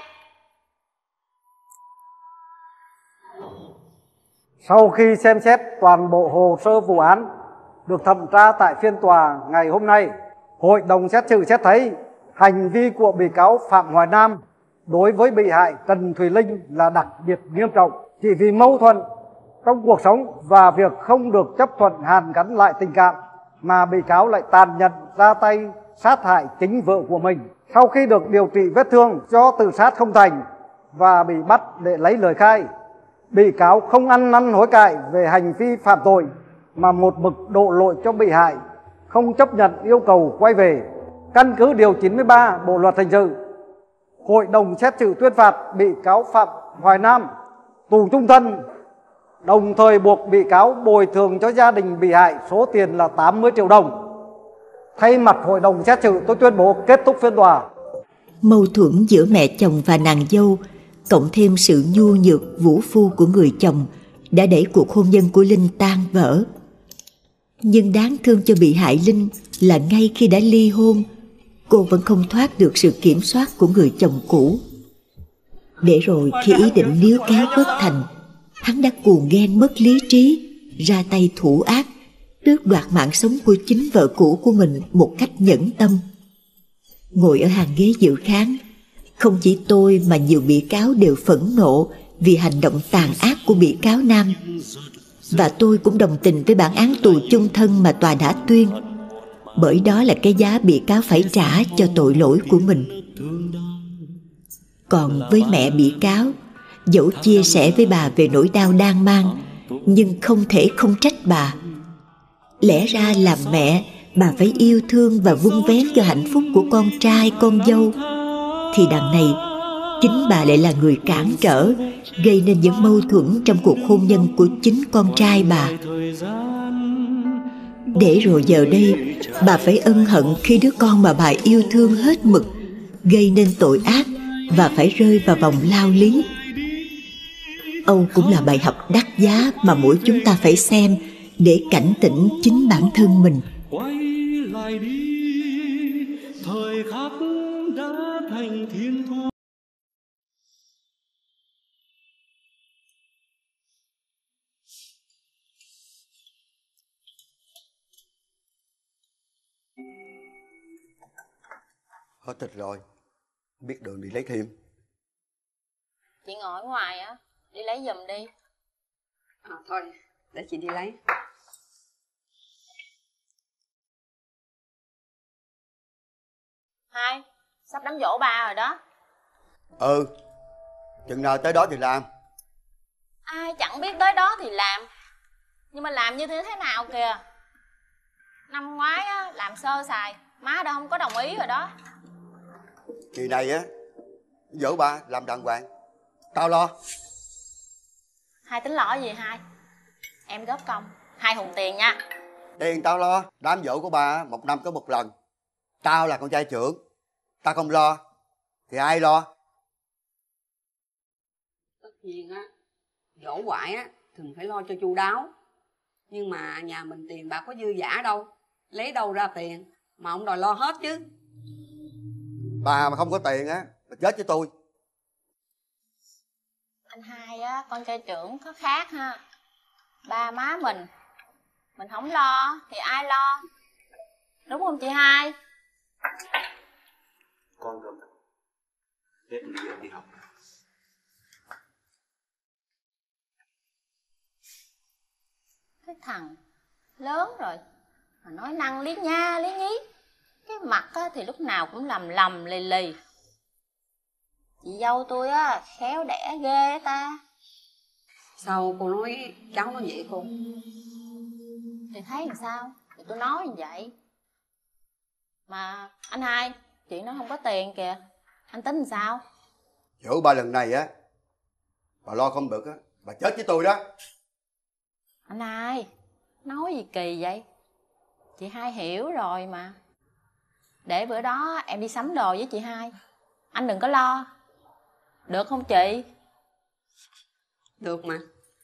Sau khi xem xét toàn bộ hồ sơ vụ án được thẩm tra tại phiên tòa ngày hôm nay, hội đồng xét xử xét thấy hành vi của bị cáo Phạm Hoài Nam đối với bị hại Trần Thùy Linh là đặc biệt nghiêm trọng, chỉ vì mâu thuẫn trong cuộc sống và việc không được chấp thuận hàn gắn lại tình cảm mà bị cáo lại tàn nhẫn ra tay sát hại chính vợ của mình. Sau khi được điều trị vết thương do tự sát không thành và bị bắt để lấy lời khai, bị cáo không ăn năn hối cải về hành vi phạm tội mà một mực độ lỗi cho bị hại, không chấp nhận yêu cầu quay về. Căn cứ điều 93 Bộ luật hình sự, hội đồng xét xử tuyên phạt bị cáo Phạm Hoài Nam tù chung thân, đồng thời buộc bị cáo bồi thường cho gia đình bị hại số tiền là 80 triệu đồng. Thay mặt hội đồng xét xử, tôi tuyên bố kết thúc phiên tòa. Mâu thuẫn giữa mẹ chồng và nàng dâu, cộng thêm sự nhu nhược vũ phu của người chồng đã đẩy cuộc hôn nhân của Linh tan vỡ. Nhưng đáng thương cho bị hại Linh là ngay khi đã ly hôn, cô vẫn không thoát được sự kiểm soát của người chồng cũ. Để rồi khi ý định níu kéo bất thành, hắn đã cuồng ghen mất lý trí, ra tay thủ ác, tước đoạt mạng sống của chính vợ cũ của mình một cách nhẫn tâm. Ngồi ở hàng ghế dự khán, không chỉ tôi mà nhiều bị cáo đều phẫn nộ vì hành động tàn ác của bị cáo Nam. Và tôi cũng đồng tình với bản án tù chung thân mà tòa đã tuyên, bởi đó là cái giá bị cáo phải trả cho tội lỗi của mình. Còn với mẹ bị cáo, dẫu chia sẻ với bà về nỗi đau đang mang, nhưng không thể không trách bà. Lẽ ra làm mẹ, bà phải yêu thương và vun vén cho hạnh phúc của con trai, con dâu. Thì đằng này, chính bà lại là người cản trở, gây nên những mâu thuẫn trong cuộc hôn nhân của chính con trai bà. Để rồi giờ đây, bà phải ân hận khi đứa con mà bà yêu thương hết mực gây nên tội ác và phải rơi vào vòng lao lý. Âu cũng là bài học đắt giá mà mỗi chúng ta phải xem để cảnh tỉnh chính bản thân mình. Quay lại đi, thời khắc đã thành thiên thu. Hết thịt rồi, biết đường đi lấy thêm. Chị ngồi ngoài á, đi lấy giùm đi. Thôi, để chị đi lấy. Hai, sắp đám giỗ ba rồi đó. Chừng nào tới đó thì làm. Ai chẳng biết tới đó thì làm, nhưng mà làm như thế nào kìa. Năm ngoái á, làm sơ sài, má đã không có đồng ý rồi đó. Kỳ này á, giỗ ba làm đàng hoàng, tao lo. Hai tính lo gì hai? Em góp công, hai hùng tiền nha. Tiền tao lo, đám giỗ của ba một năm có một lần. Tao là con trai trưởng, tao không lo thì ai lo? Tất nhiên á, dỗ quại á thường phải lo cho chu đáo. Nhưng mà nhà mình tiền bạc có dư dả đâu, lấy đâu ra tiền mà ông đòi lo hết chứ. Bà mà không có tiền á, bà chết với tôi. Anh hai á, con trai trưởng có khác ha. Ba má mình không lo thì ai lo, đúng không chị hai? Con rồi, biết đi học. Cái thằng lớn rồi mà nói năng lý nha lý nhí. Cái mặt á, thì lúc nào cũng lầm lầm lì lì. Chị dâu tôi á khéo đẻ ghê ta. Sao cô nói cháu nó vậy cô? Thì thấy làm sao thì tôi nói như vậy. Mà anh hai, chuyện nó không có tiền kìa, anh tính làm sao? Dỗ ba lần này á, bà lo không được á, bà chết với tôi đó. Anh hai, nói gì kỳ vậy? Chị hai hiểu rồi mà. Để bữa đó em đi sắm đồ với chị hai, anh đừng có lo. Được không chị? Được mà.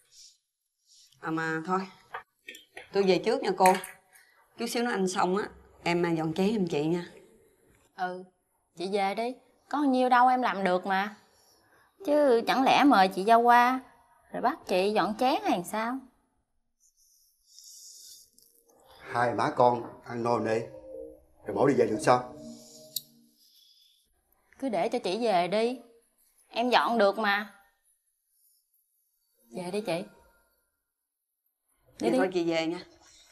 Mà thôi, tôi về trước nha cô. Chút xíu nó ăn xong á, em dọn chén em chị nha. Ừ, chị về đi, có nhiêu đâu em làm được mà. Chứ chẳng lẽ mời chị dâu qua rồi bắt chị dọn chén hay sao? Hai má con ăn no nê rồi bỏ đi về được sao? Cứ để cho chị về đi, em dọn được mà. Về đi chị. Đi thôi chị về nha.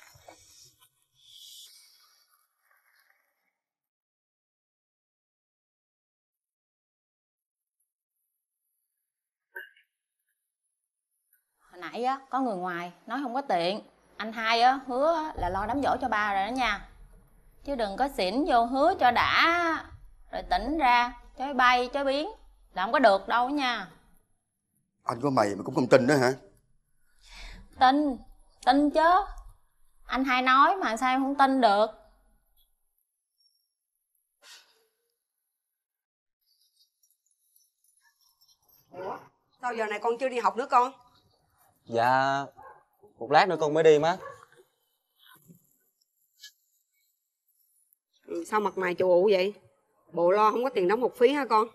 Hồi nãy á có người ngoài nói không có tiện. Anh hai á hứa là lo đám giỗ cho ba rồi đó nha. Chứ đừng có xỉn vô hứa cho đã rồi tỉnh ra chói bay chói biến là không có được đâu nha. Anh có mày mà cũng không tin nữa hả? Tin chứ. Anh hai nói mà sao em không tin được? Ủa, sao giờ này con chưa đi học nữa con? Dạ, một lát nữa con mới đi má. Sao mặt mày chù ụ vậy? Bộ lo không có tiền đóng học phí hả con?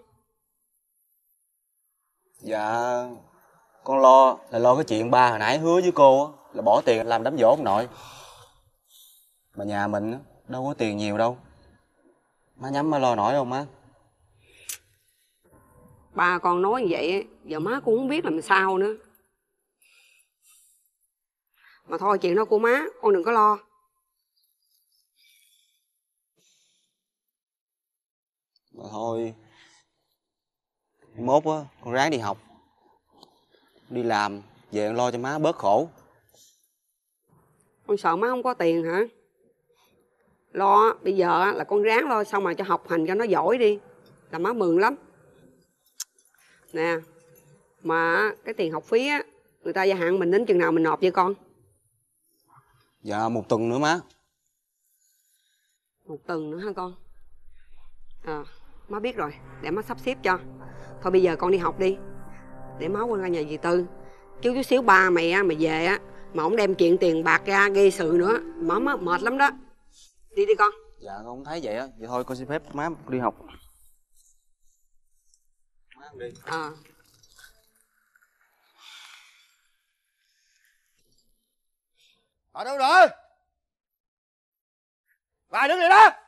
Dạ, con lo là lo cái chuyện ba hồi nãy hứa với cô á, là bỏ tiền làm đám giỗ ông nội. Mà nhà mình á, đâu có tiền nhiều đâu. Má nhắm má lo nổi không má? Ba con nói như vậy, giờ má cũng không biết làm sao nữa. Mà thôi chuyện đó của má, con đừng có lo. Mà thôi, mốt á, con ráng đi học. Đi làm, về lo cho má bớt khổ. Con sợ má không có tiền hả? Lo, bây giờ là con ráng lo xong mà cho học hành cho nó giỏi đi. Là má mừng lắm. Nè, mà cái tiền học phí á, người ta gia hạn mình đến chừng nào mình nộp vậy con? Dạ, 1 tuần nữa má. 1 tuần nữa hả con? Má biết rồi, để má sắp xếp cho. Thôi bây giờ con đi học đi, để má quên ra nhà dì Tư. Chứ chút xíu ba mày mày về á, mà không đem chuyện tiền bạc ra gây sự nữa, má mệt lắm đó. Đi đi con. Dạ, con không thấy vậy á. Vậy thôi con xin phép má đi học. Má đi. Ở đâu rồi? Bà đứng lại đó.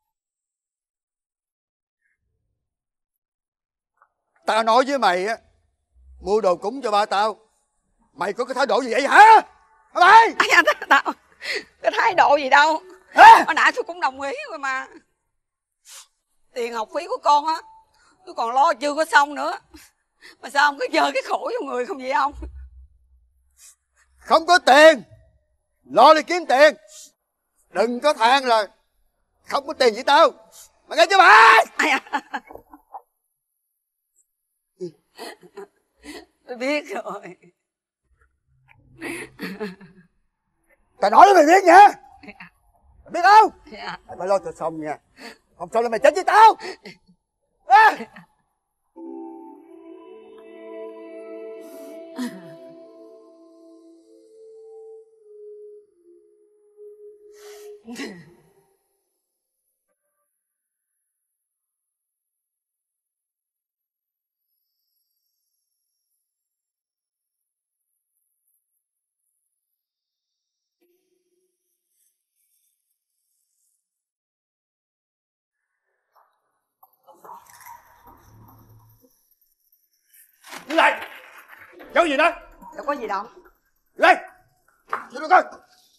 Tao nói với mày á, mua đồ cúng cho ba tao, mày có cái thái độ gì vậy hả? Hả mày? Tao cái thái độ gì đâu. Hồi nãy tôi cũng đồng ý rồi mà. Tiền học phí của con á, tôi còn lo chưa có xong nữa. Mà sao ông cứ dơ cái khổ vô người không vậy ông? Không có tiền, lo đi kiếm tiền. Đừng có than là không có tiền với tao. Mày nghe chưa bà? Tôi biết rồi. Tao nói cho mày biết nha. Mày biết không? Mày phải lo cho xong nha. Không xong là mày chết với tao. Đứng lại. Cháu gì đó? Đâu có gì đâu. Lên. Đưa coi.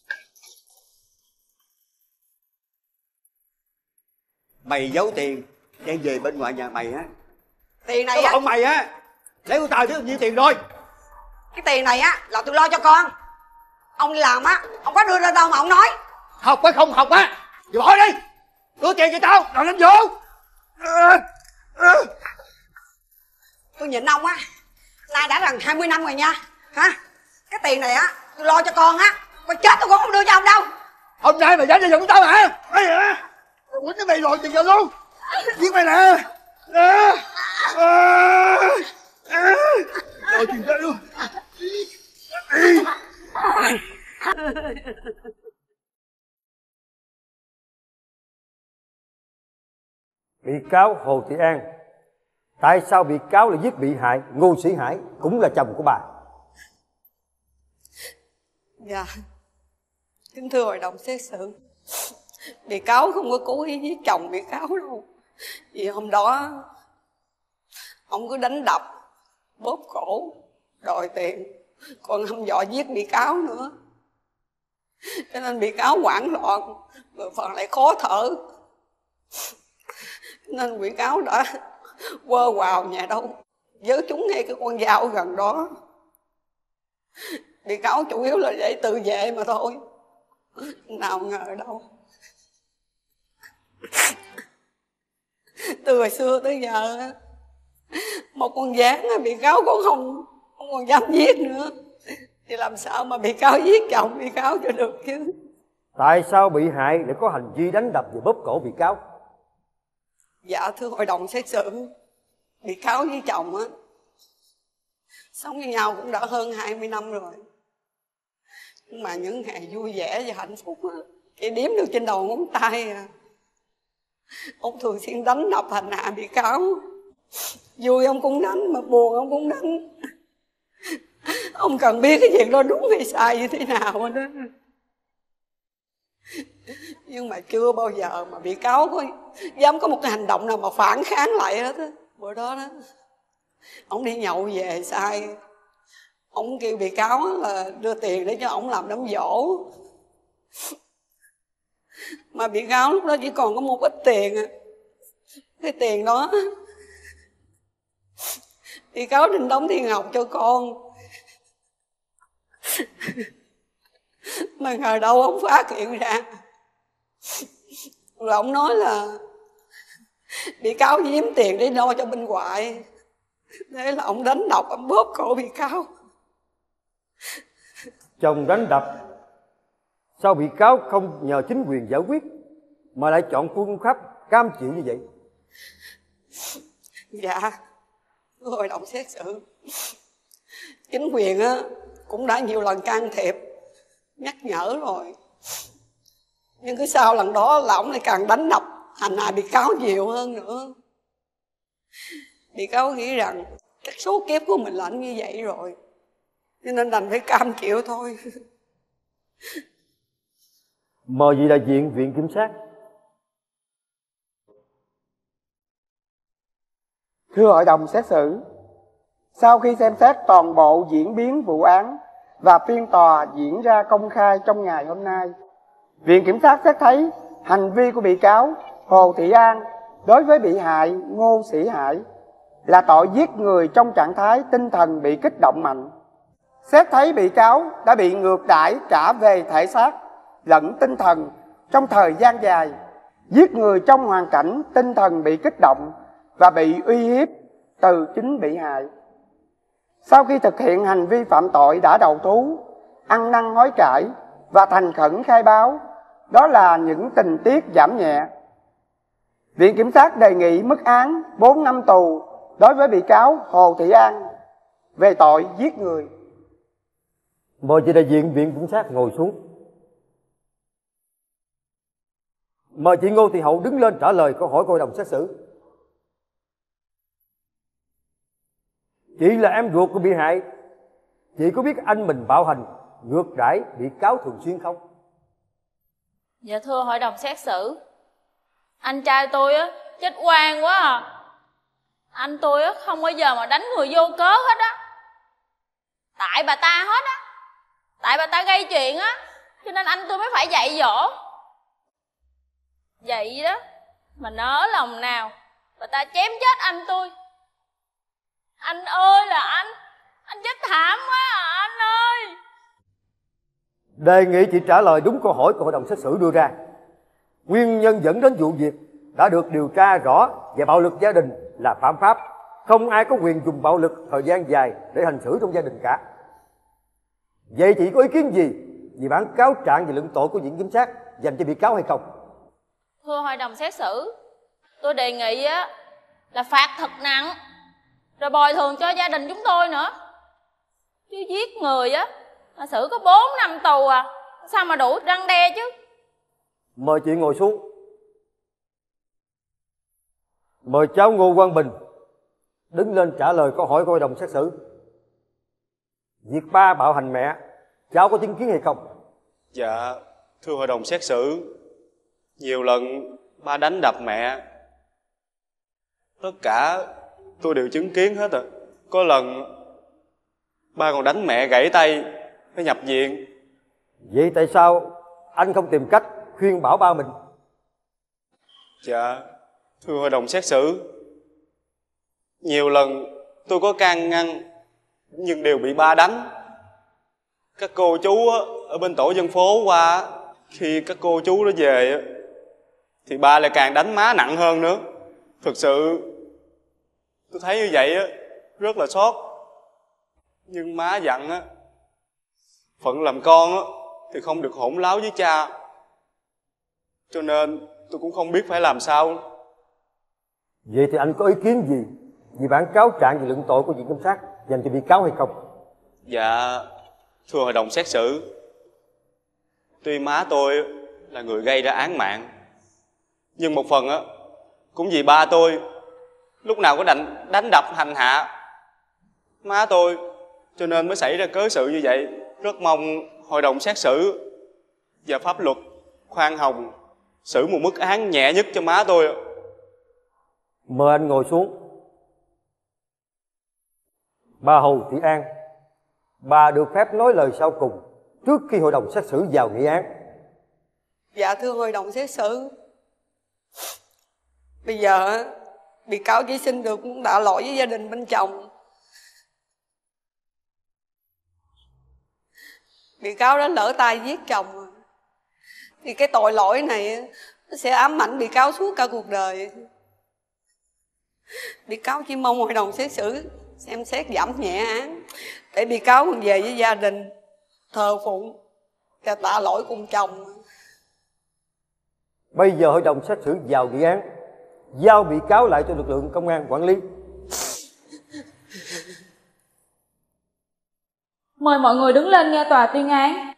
Mày giấu tiền đem về bên ngoài nhà mày á. Tiền này Cái á, bọn mày á lấy của tao chứ nhiêu tiền rồi. cái tiền này á là tôi lo cho con. Ông đi làm á, ông có đưa ra đâu mà ông nói. Học hay không học á thì bỏ đi. Đưa tiền cho tao rồi lên vô. Tôi nhịn ông á, nay đã gần 20 năm rồi nha. Hả? Cái tiền này á tôi lo cho con á, con chết tôi cũng không đưa cho ông đâu. Hôm nay mày dám đi giùm tao hả? Mày hả? Tao quýnh mày rồi tiền giờ luôn. Giết mày nè. Rồi tiền ra luôn. Bị cáo Hồ Thị An, tại sao bị cáo lại giết bị hại Ngô Sĩ Hải cũng là chồng của bà? Dạ, kính thưa hội đồng xét xử, bị cáo không có cố ý giết chồng bị cáo đâu. Vì hôm đó ông cứ đánh đập, bóp cổ, đòi tiền, còn hăm dọa giết bị cáo nữa. Cho nên bị cáo hoảng loạn, rồi phần lại khó thở. Nên bị cáo đã quơ vào nhà đâu, vớ trúng ngay cái con dao gần đó. Bị cáo chủ yếu là để tự vệ mà thôi. Nào ngờ đâu. Từ hồi xưa tới giờ một con gián bị cáo cũng không còn dám giết nữa. Thì làm sao mà bị cáo giết chồng bị cáo cho được chứ? Tại sao bị hại lại có hành vi đánh đập và bóp cổ bị cáo? Dạ thưa hội đồng xét xử, bị cáo với chồng á sống với nhau cũng đã hơn 20 năm rồi. Nhưng mà những ngày vui vẻ và hạnh phúc á chỉ đếm được trên đầu ngón tay à. Ông thường xuyên đánh đập hành hạ bị cáo. Vui ông cũng đánh, mà buồn ông cũng đánh. Ông cần biết cái việc đó đúng hay sai như thế nào đó. Nhưng mà chưa bao giờ mà bị cáo dám có một cái hành động nào mà phản kháng lại hết á. Bữa đó đó ông đi nhậu về sai, ông kêu bị cáo là đưa tiền để cho ông làm đám giỗ. Mà bị cáo lúc đó chỉ còn có một ít tiền à. Cái tiền đó bị cáo định đóng tiền học cho con. Mà ngờ đâu ông phát hiện ra. Rồi ông nói là bị cáo giếm tiền để lo cho bên ngoại. Thế là ông đánh đập, ông bóp cổ bị cáo. Chồng đánh đập, sao bị cáo không nhờ chính quyền giải quyết mà lại chọn phương pháp cam chịu như vậy? Dạ, hội đồng xét xử, chính quyền á cũng đã nhiều lần can thiệp, nhắc nhở rồi. Nhưng cứ sau lần đó là ông lại càng đánh đập, hành hạ bị cáo nhiều hơn nữa. Bị cáo nghĩ rằng cái số kiếp của mình là như vậy rồi, cho nên đành phải cam chịu thôi. Mời vị đại diện viện kiểm sát. Thưa hội đồng xét xử, sau khi xem xét toàn bộ diễn biến vụ án và phiên tòa diễn ra công khai trong ngày hôm nay, viện kiểm sát xét thấy hành vi của bị cáo Hồ Thị An đối với bị hại Ngô Sĩ Hải là tội giết người trong trạng thái tinh thần bị kích động mạnh. Xét thấy bị cáo đã bị ngược đãi cả về thể xác lẫn tinh thần trong thời gian dài, giết người trong hoàn cảnh tinh thần bị kích động và bị uy hiếp từ chính bị hại. Sau khi thực hiện hành vi phạm tội đã đầu thú, ăn năn hối cải và thành khẩn khai báo, đó là những tình tiết giảm nhẹ. Viện kiểm sát đề nghị mức án 4 năm tù đối với bị cáo Hồ Thị An về tội giết người. Mời chị đại diện viện kiểm sát ngồi xuống. Mời chị Ngô Thị Hậu đứng lên trả lời câu hỏi của hội đồng xét xử. Chị là em ruột của bị hại, chị có biết anh mình bạo hành, ngược đãi bị cáo thường xuyên không? Dạ thưa hội đồng xét xử, anh trai tôi á chết oan quá à. Anh tôi á không bao giờ mà đánh người vô cớ hết á. Tại bà ta hết á. Tại bà ta gây chuyện á, cho nên anh tôi mới phải dạy dỗ. Vậy đó mà nỡ lòng nào bà ta chém chết anh tôi. Anh ơi là anh chết thảm quá à anh ơi. Đề nghị chị trả lời đúng câu hỏi của hội đồng xét xử đưa ra. Nguyên nhân dẫn đến vụ việc đã được điều tra rõ và bạo lực gia đình là phạm pháp. Không ai có quyền dùng bạo lực thời gian dài để hành xử trong gia đình cả. Vậy chị có ý kiến gì về bản cáo trạng về luận tội của viện kiểm sát dành cho bị cáo hay không? Thưa hội đồng xét xử, tôi đề nghị á là phạt thật nặng, rồi bồi thường cho gia đình chúng tôi nữa. Chứ giết người á mà xử có 4 năm tù à, sao mà đủ răn đe chứ. Mời chị ngồi xuống. Mời cháu Ngô Quang Bình đứng lên trả lời câu hỏi của hội đồng xét xử. Việc ba bạo hành mẹ, cháu có chứng kiến hay không? Dạ, thưa hội đồng xét xử, nhiều lần ba đánh đập mẹ, tất cả tôi đều chứng kiến hết rồi. Có lần ba còn đánh mẹ gãy tay, phải nhập viện. Vậy tại sao anh không tìm cách khuyên bảo ba mình? Dạ, thưa hội đồng xét xử, nhiều lần tôi có can ngăn nhưng đều bị ba đánh. Các cô chú ở bên tổ dân phố qua, khi các cô chú đó về thì ba lại càng đánh má nặng hơn nữa. Thực sự tôi thấy như vậy rất là xót. Nhưng má dặn phận làm con thì không được hỗn láo với cha, cho nên tôi cũng không biết phải làm sao. Vậy thì anh có ý kiến gì về bản cáo trạng về luận tội của viện kiểm sát dành cho bị cáo hay không? Dạ, thưa hội đồng xét xử, tuy má tôi là người gây ra án mạng, nhưng một phần cũng vì ba tôi lúc nào có đánh đập hành hạ má tôi, cho nên mới xảy ra cớ sự như vậy. Rất mong hội đồng xét xử và pháp luật khoan hồng, xử một mức án nhẹ nhất cho má tôi. Mời anh ngồi xuống. Bà Hồ Thị An, bà được phép nói lời sau cùng trước khi hội đồng xét xử vào nghị án. Dạ thưa hội đồng xét xử, bây giờ bị cáo chỉ xin được tạ lỗi với gia đình bên chồng. Bị cáo đã lỡ tay giết chồng, thì cái tội lỗi này nó sẽ ám ảnh bị cáo suốt cả cuộc đời. Bị cáo chỉ mong hội đồng xét xử xem xét giảm nhẹ án để bị cáo còn về với gia đình thờ phụng và tạ lỗi cùng chồng. Bây giờ hội đồng xét xử vào nghị án, giao bị cáo lại cho lực lượng công an quản lý. Mời mọi người đứng lên nghe tòa tuyên án.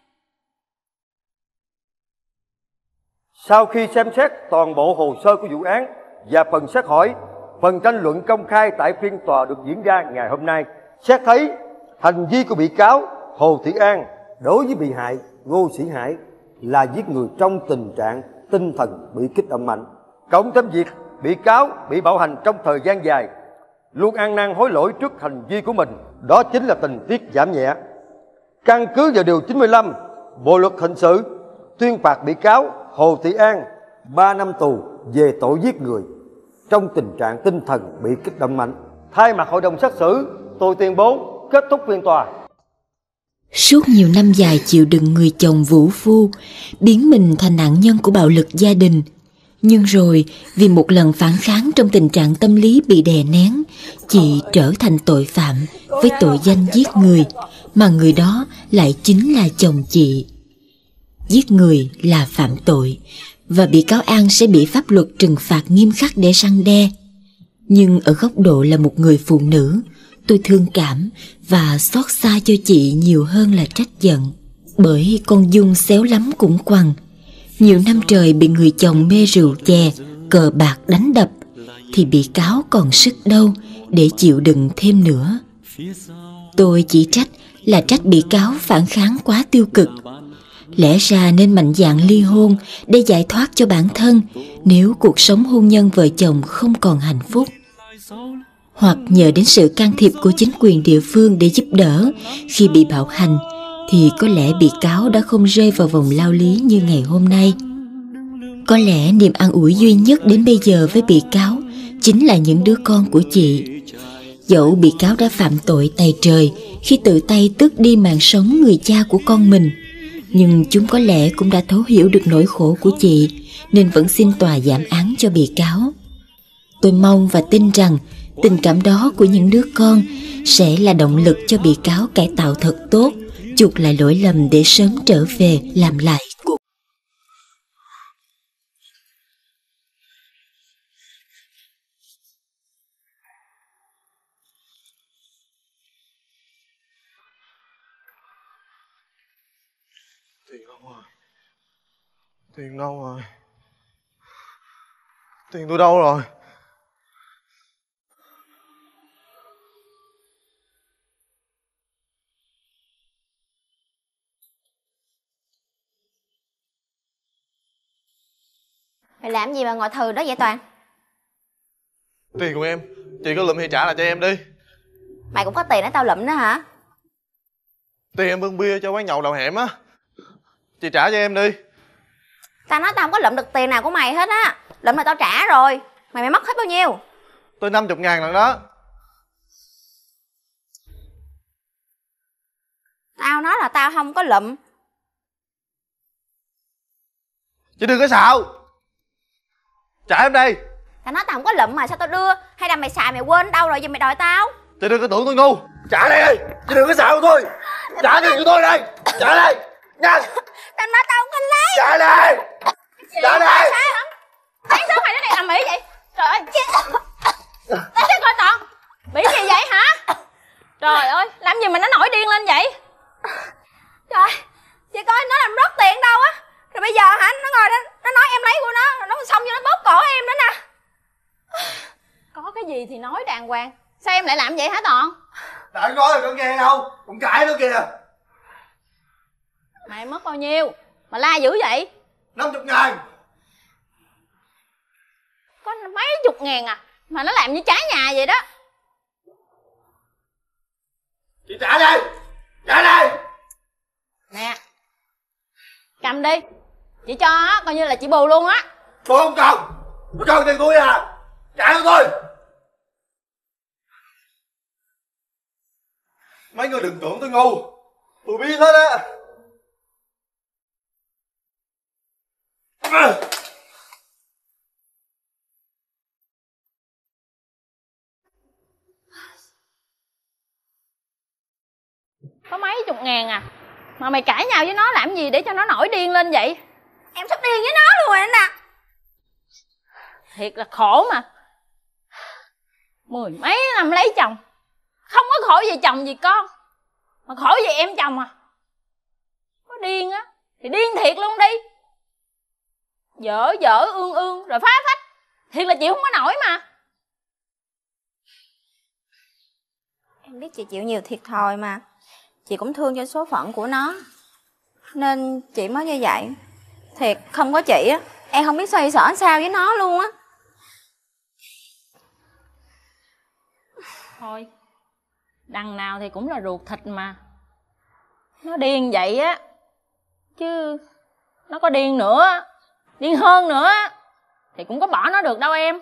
Sau khi xem xét toàn bộ hồ sơ của vụ án và phần xét hỏi, phần tranh luận công khai tại phiên tòa được diễn ra ngày hôm nay, xét thấy hành vi của bị cáo Hồ Thị An đối với bị hại Ngô Sĩ Hải là giết người trong tình trạng tinh thần bị kích động mạnh, cộng thêm việc bị cáo bị bạo hành trong thời gian dài, luôn ăn năn hối lỗi trước hành vi của mình, đó chính là tình tiết giảm nhẹ. Căn cứ vào điều 95 Bộ luật hình sự, tuyên phạt bị cáo Hồ Thị An 3 năm tù về tội giết người trong tình trạng tinh thần bị kích động mạnh. Thay mặt hội đồng xét xử, tôi tuyên bố kết thúc phiên tòa. Suốt nhiều năm dài chịu đựng người chồng vũ phu, biến mình thành nạn nhân của bạo lực gia đình. Nhưng rồi, vì một lần phản kháng trong tình trạng tâm lý bị đè nén, chị trở thành tội phạm với tội danh giết người, mà người đó lại chính là chồng chị. Giết người là phạm tội, và bị cáo An sẽ bị pháp luật trừng phạt nghiêm khắc để răn đe. Nhưng ở góc độ là một người phụ nữ, tôi thương cảm và xót xa cho chị nhiều hơn là trách giận. Bởi con Dung xéo lắm cũng quằn. Nhiều năm trời bị người chồng mê rượu chè, cờ bạc đánh đập, thì bị cáo còn sức đâu để chịu đựng thêm nữa. Tôi chỉ trách là trách bị cáo phản kháng quá tiêu cực. Lẽ ra nên mạnh dạn ly hôn để giải thoát cho bản thân nếu cuộc sống hôn nhân vợ chồng không còn hạnh phúc. Hoặc nhờ đến sự can thiệp của chính quyền địa phương để giúp đỡ khi bị bạo hành, thì có lẽ bị cáo đã không rơi vào vòng lao lý như ngày hôm nay. Có lẽ niềm an ủi duy nhất đến bây giờ với bị cáo chính là những đứa con của chị. Dẫu bị cáo đã phạm tội tày trời khi tự tay tước đi mạng sống người cha của con mình, nhưng chúng có lẽ cũng đã thấu hiểu được nỗi khổ của chị nên vẫn xin tòa giảm án cho bị cáo. Tôi mong và tin rằng tình cảm đó của những đứa con sẽ là động lực cho bị cáo cải tạo thật tốt, chuộc lại lỗi lầm để sớm trở về làm lại cuộc. Tiền đâu rồi? Tiền đâu rồi? Tiền tôi đâu rồi? Mày làm gì mà ngồi thừ đó vậy Toàn? Tiền của em, chị có lụm thì trả lại cho em đi. Mày cũng có tiền để tao lụm đó hả? Tiền em bưng bia cho quán nhậu đầu hẻm á. Chị trả cho em đi. Tao nói tao không có lụm được tiền nào của mày hết á. Lụm là tao trả rồi. Mày mất hết bao nhiêu? Tôi 50.000 lần đó. Tao nói là tao không có lụm. Chị đừng có xạo. Trả em đây. Tao nói tao không có lụm mà sao tao đưa? Hay là mày xài mày quên đâu rồi giờ mày đòi tao? Chị đừng có tưởng tôi ngu. Trả đây đi. Chị đừng có xạo tôi. Trả tiền của tôi đây. Trả đây. Nhanh. Tao nói tao không có lấy. Trả đây. Trả đây. Tại sao mày đến đây làm mỹ vậy? Trời ơi. Tại sao coi Toàn? Bị gì vậy hả? Trời ơi, làm gì mà nó nổi điên lên vậy? Trời, chị coi nó làm rớt tiền đâu á. Rồi bây giờ hả, nó ngồi đó, nó nói em lấy của nó xong cho nó bóp cổ em nữa nè. Có cái gì thì nói đàng hoàng. Sao em lại làm vậy hả Toàn? Đã nói rồi có nghe đâu. Còn cãi nữa kìa. Mày mất bao nhiêu mà la dữ vậy? 50.000. Có mấy chục ngàn à? Mà nó làm như trái nhà vậy đó. Chị trả đây. Trả đây. Nè, cầm đi. Chị cho á, coi như là chị bù luôn á. Tôi không cần. Tôi cần tiền tôi à. Trả cho tôi. Mấy người đừng tưởng tôi ngu. Tôi biết hết á. Có mấy chục ngàn à? Mà mày cãi nhau với nó làm gì để cho nó nổi điên lên vậy? Em sắp điên với nó luôn rồi nè. Thiệt là khổ mà. 10 mấy năm lấy chồng, không có khổ về chồng gì con, mà khổ về em chồng à. Có điên á thì điên thiệt luôn đi. Dở dở ương ương rồi phá phách. Thiệt là chịu không có nổi mà. Em biết chị chịu nhiều thiệt thòi mà. Chị cũng thương cho số phận của nó, nên chị mới như vậy. Thiệt, không có chị á, em không biết xoay sở sao với nó luôn á. Thôi, đằng nào thì cũng là ruột thịt mà. Nó điên vậy á, chứ nó có điên nữa, điên hơn nữa thì cũng có bỏ nó được đâu em.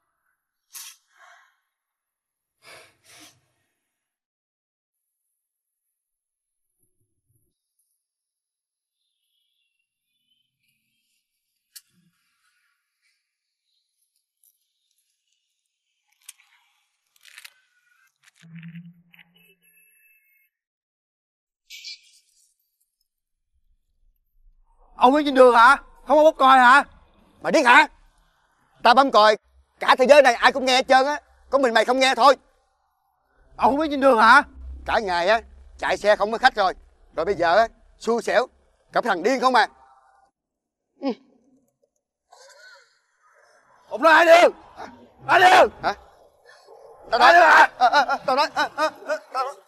Ông biết trên đường hả? Không có bóp còi hả? Mày điếc hả? Tao bấm còi cả thế giới này ai cũng nghe hết trơn á, có mình mày không nghe thôi. Ông không biết trên đường hả? Cả ngày á chạy xe không có khách rồi, rồi bây giờ á xui xẻo gặp thằng điên không à. Ông nói ai điên? Ai điên? Hả? Tao nói nữa hả? Tao nói tao nói.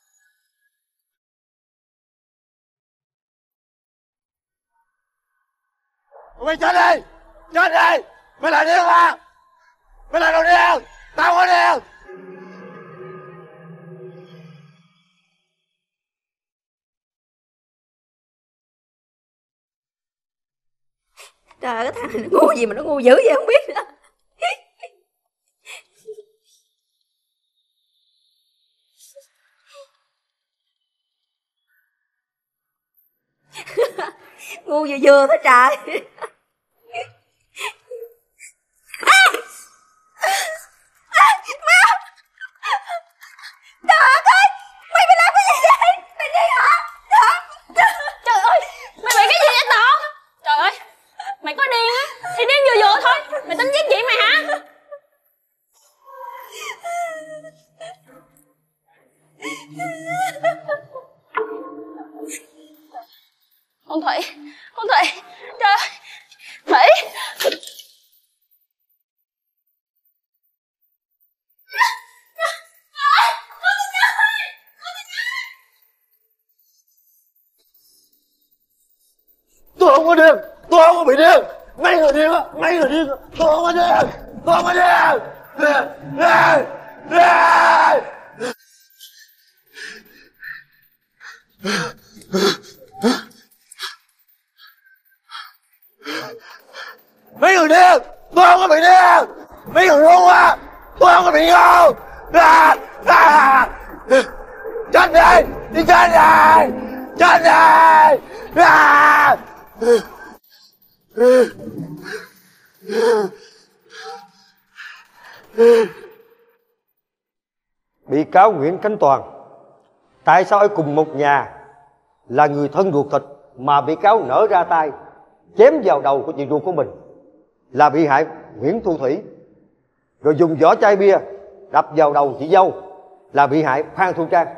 Mày chết đi! Chết đi! Mày là điên à? Mày là đồ điên! Tao có điên! Trời ơi, cái thằng này nó ngu gì mà nó ngu dữ vậy không biết nữa. Ngu vừa vừa thôi trời. Má! Trời ơi, mày làm cái gì vậy? Mày đi hả? Trời ơi, mày bị cái gì vậy Toàn? Trời ơi, mày có điên á thì điên vừa vừa thôi. Mày tính giết chị mày hả? Con Thủy, con Thủy, trời ơi, Thủy. Tôi không có điên, tôi không có bị điên. Mấy người điên á, mấy người điên á. Tôi không có điên, tôi không có điên. Mấy người điên, tôi không có bị điên. Mấy người ngu á, tôi không có bị ngu. Chết đi, đi chết đi, chết đi. Bị cáo Nguyễn Khánh Toàn, tại sao ở cùng một nhà là người thân ruột thịt mà bị cáo nở ra tay chém vào đầu của chị ruột của mình là bị hại Nguyễn Thu Thủy, rồi dùng vỏ chai bia đập vào đầu chị dâu là bị hại Phan Thu Trang?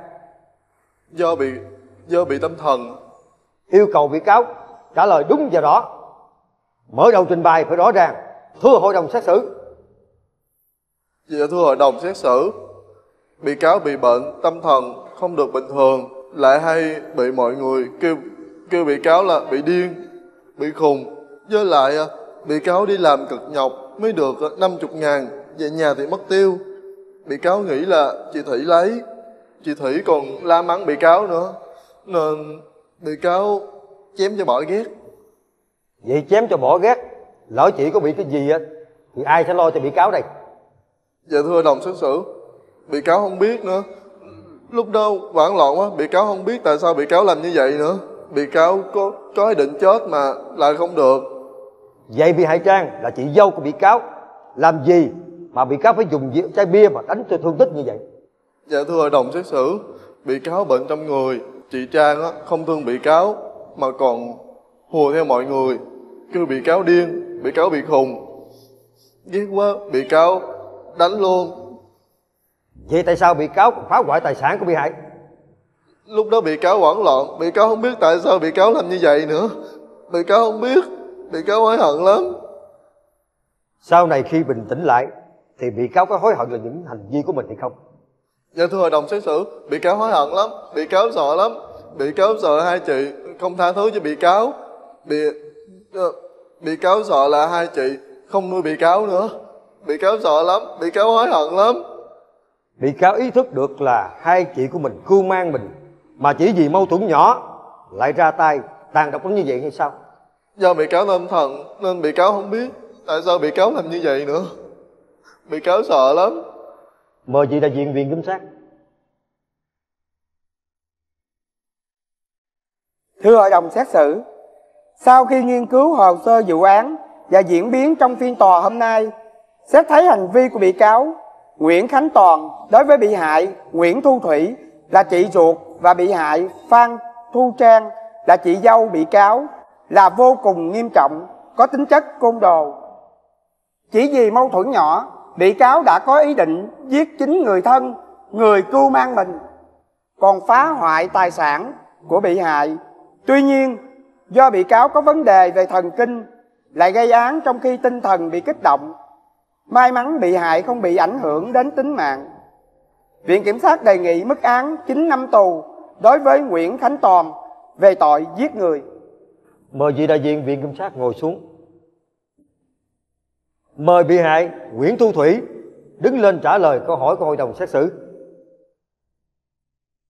Do bị tâm thần. Yêu cầu bị cáo trả lời đúng và rõ, mở đầu trình bày phải rõ ràng, thưa hội đồng xét xử. Dạ thưa hội đồng xét xử, bị cáo bị bệnh tâm thần không được bình thường, lại hay bị mọi người kêu bị cáo là bị điên, bị khùng. Với lại bị cáo đi làm cực nhọc mới được 50.000, về nhà thì mất tiêu. Bị cáo nghĩ là chị Thủy lấy, chị Thủy còn la mắng bị cáo nữa, nên bị cáo chém cho bỏ ghét. Vậy chém cho bỏ ghét, lỡ chị có bị cái gì á thì ai sẽ lo cho bị cáo đây? Dạ thưa hội đồng xét xử, bị cáo không biết nữa. Lúc đó hoảng loạn quá, bị cáo không biết tại sao bị cáo làm như vậy nữa. Bị cáo có ý định chết mà lại không được. Vậy bị hại Trang là chị dâu của bị cáo, làm gì mà bị cáo phải dùng chai bia mà đánh cho thương tích như vậy? Dạ thưa hội đồng xét xử, bị cáo bệnh trong người, chị Trang không thương bị cáo mà còn hùa theo mọi người, kêu bị cáo điên, bị cáo bị khùng. Ghét quá, bị cáo đánh luôn. Vậy tại sao bị cáo còn phá hoại tài sản của bị hại? Lúc đó bị cáo hoảng loạn, bị cáo không biết tại sao bị cáo làm như vậy nữa. Bị cáo không biết, bị cáo hối hận lắm. Sau này khi bình tĩnh lại thì bị cáo có hối hận về những hành vi của mình hay không? Dạ thưa hội đồng xét xử, bị cáo hối hận lắm, bị cáo sợ lắm. Bị cáo sợ hai chị không tha thứ cho bị cáo. Bị cáo sợ là hai chị không nuôi bị cáo nữa. Bị cáo sợ lắm, bị cáo hối hận lắm. Bị cáo ý thức được là hai chị của mình cưu mang mình, mà chỉ vì mâu thuẫn nhỏ lại ra tay tàn độc như vậy hay sao? Do bị cáo tâm thần nên bị cáo không biết tại sao bị cáo làm như vậy nữa. Bị cáo sợ lắm. Mời chị đại diện viện kiểm sát. Thưa hội đồng xét xử, sau khi nghiên cứu hồ sơ vụ án và diễn biến trong phiên tòa hôm nay, xét thấy hành vi của bị cáo Nguyễn Khánh Toàn đối với bị hại Nguyễn Thu Thủy là chị ruột và bị hại Phan Thu Trang là chị dâu bị cáo là vô cùng nghiêm trọng, có tính chất côn đồ. Chỉ vì mâu thuẫn nhỏ, bị cáo đã có ý định giết chính người thân, người cưu mang mình, còn phá hoại tài sản của bị hại. Tuy nhiên, do bị cáo có vấn đề về thần kinh, lại gây án trong khi tinh thần bị kích động. May mắn bị hại không bị ảnh hưởng đến tính mạng. Viện Kiểm sát đề nghị mức án 9 năm tù đối với Nguyễn Khánh Toàn về tội giết người. Mời vị đại diện Viện Kiểm sát ngồi xuống. Mời bị hại Nguyễn Thu Thủy đứng lên trả lời câu hỏi của hội đồng xét xử.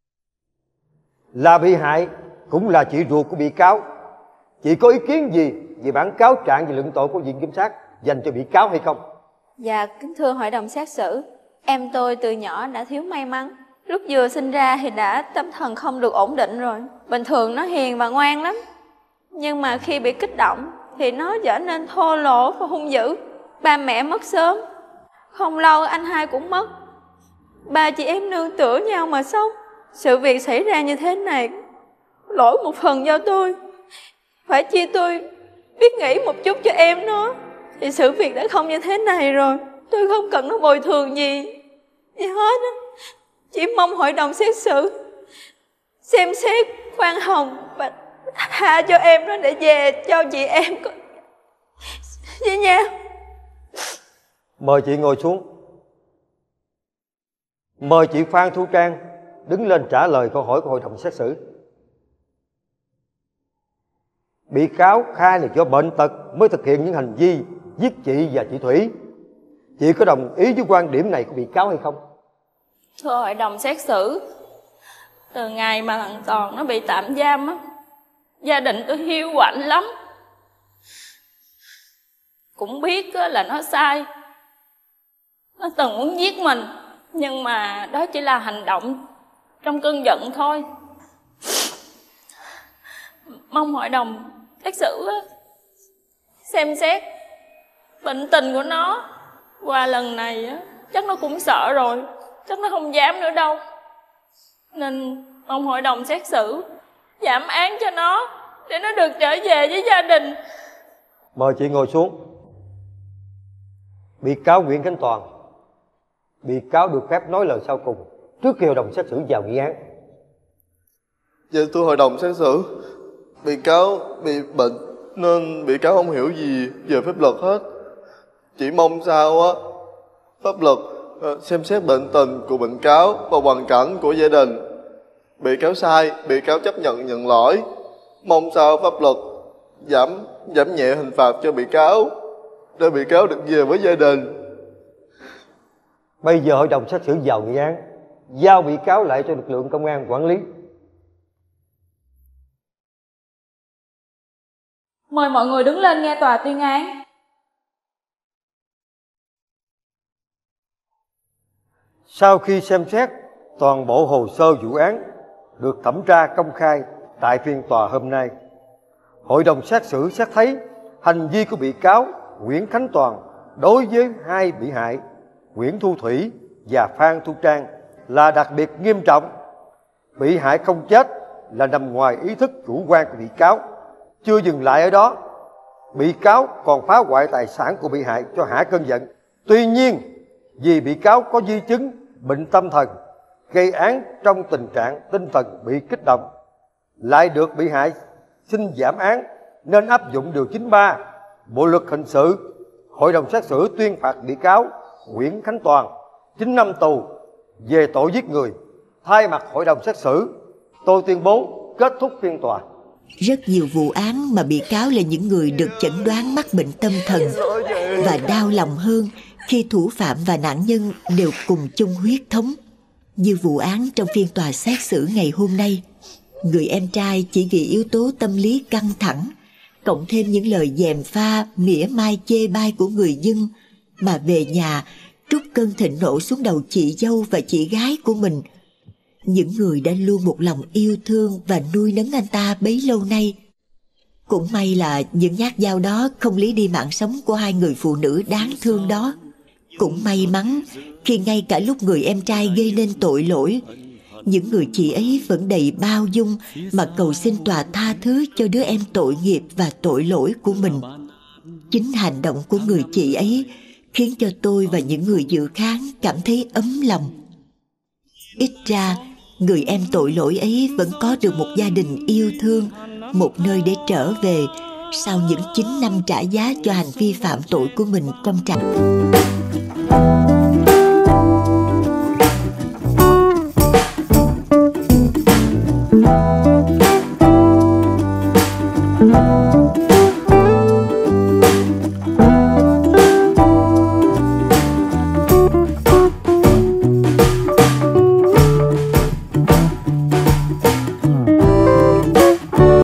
Là bị hại cũng là chị ruột của bị cáo, chị có ý kiến gì về bản cáo trạng về luận tội của viện kiểm sát dành cho bị cáo hay không? Dạ, kính thưa hội đồng xét xử, em tôi từ nhỏ đã thiếu may mắn. Lúc vừa sinh ra thì đã tâm thần không được ổn định rồi. Bình thường nó hiền và ngoan lắm. Nhưng mà khi bị kích động thì nó trở nên thô lỗ và hung dữ. Ba mẹ mất sớm. Không lâu anh hai cũng mất. Ba chị em nương tựa nhau mà sống. Sự việc xảy ra như thế này, lỗi một phần do tôi. Phải chi tôi biết nghĩ một chút cho em nó, thì sự việc đã không như thế này rồi. Tôi không cần nó bồi thường gì hết á. Chỉ mong hội đồng xét xử xem xét khoan hồng và tha cho em nó để về cho chị em với nhau. Mời chị ngồi xuống. Mời chị Phan Thu Trang đứng lên trả lời câu hỏi của hội đồng xét xử. Bị cáo khai là do bệnh tật mới thực hiện những hành vi giết chị và chị Thủy. Chị có đồng ý với quan điểm này của bị cáo hay không? Thưa hội đồng xét xử, từ ngày mà thằng Toàn nó bị tạm giam á, gia đình tôi hiu quạnh lắm. Cũng biết là nó sai, nó từng muốn giết mình, nhưng mà đó chỉ là hành động trong cơn giận thôi. Mong hội đồng xét xử xem xét bệnh tình của nó. Qua lần này chắc nó cũng sợ rồi, chắc nó không dám nữa đâu. Nên mong hội đồng xét xử giảm án cho nó để nó được trở về với gia đình. Mời chị ngồi xuống. Bị cáo Nguyễn Khánh Toàn, bị cáo được phép nói lời sau cùng trước khi hội đồng xét xử vào nghị án. Dạ thưa hội đồng xét xử, bị cáo bị bệnh nên bị cáo không hiểu gì về pháp luật hết. Chỉ mong sao á pháp luật xem xét bệnh tình của bị cáo và hoàn cảnh của gia đình. Bị cáo sai, bị cáo chấp nhận lỗi. Mong sao pháp luật giảm nhẹ hình phạt cho bị cáo để bị cáo được về với gia đình. Bây giờ hội đồng xét xử vào nghị án, giao bị cáo lại cho lực lượng công an quản lý. Mời mọi người đứng lên nghe tòa tuyên án. Sau khi xem xét toàn bộ hồ sơ vụ án được thẩm tra công khai tại phiên tòa hôm nay, hội đồng xét xử xét thấy hành vi của bị cáo Nguyễn Khánh Toàn đối với hai bị hại Nguyễn Thu Thủy và Phan Thu Trang là đặc biệt nghiêm trọng. Bị hại không chết là nằm ngoài ý thức chủ quan của bị cáo. Chưa dừng lại ở đó, bị cáo còn phá hoại tài sản của bị hại cho hả cơn giận. Tuy nhiên, vì bị cáo có di chứng bệnh tâm thần, gây án trong tình trạng tinh thần bị kích động, lại được bị hại xin giảm án nên áp dụng điều 93 Bộ luật hình sự. Hội đồng xét xử tuyên phạt bị cáo Nguyễn Khánh Toàn 9 năm tù về tội giết người. Thay mặt hội đồng xét xử, tôi tuyên bố kết thúc phiên tòa. Rất nhiều vụ án mà bị cáo là những người được chẩn đoán mắc bệnh tâm thần, và đau lòng hơn khi thủ phạm và nạn nhân đều cùng chung huyết thống. Như vụ án trong phiên tòa xét xử ngày hôm nay, người em trai chỉ vì yếu tố tâm lý căng thẳng, cộng thêm những lời gièm pha, mỉa mai chê bai của người dân, mà về nhà trút cơn thịnh nộ xuống đầu chị dâu và chị gái của mình. Những người đã luôn một lòng yêu thương và nuôi nấng anh ta bấy lâu nay. Cũng may là những nhát dao đó không lý đi mạng sống của hai người phụ nữ đáng thương đó. Cũng may mắn khi ngay cả lúc người em trai gây nên tội lỗi, những người chị ấy vẫn đầy bao dung mà cầu xin tòa tha thứ cho đứa em tội nghiệp và tội lỗi của mình. Chính hành động của người chị ấy khiến cho tôi và những người dự khán cảm thấy ấm lòng. Ít ra, người em tội lỗi ấy vẫn có được một gia đình yêu thương, một nơi để trở về sau những 9 năm trả giá cho hành vi phạm tội của mình trong trại.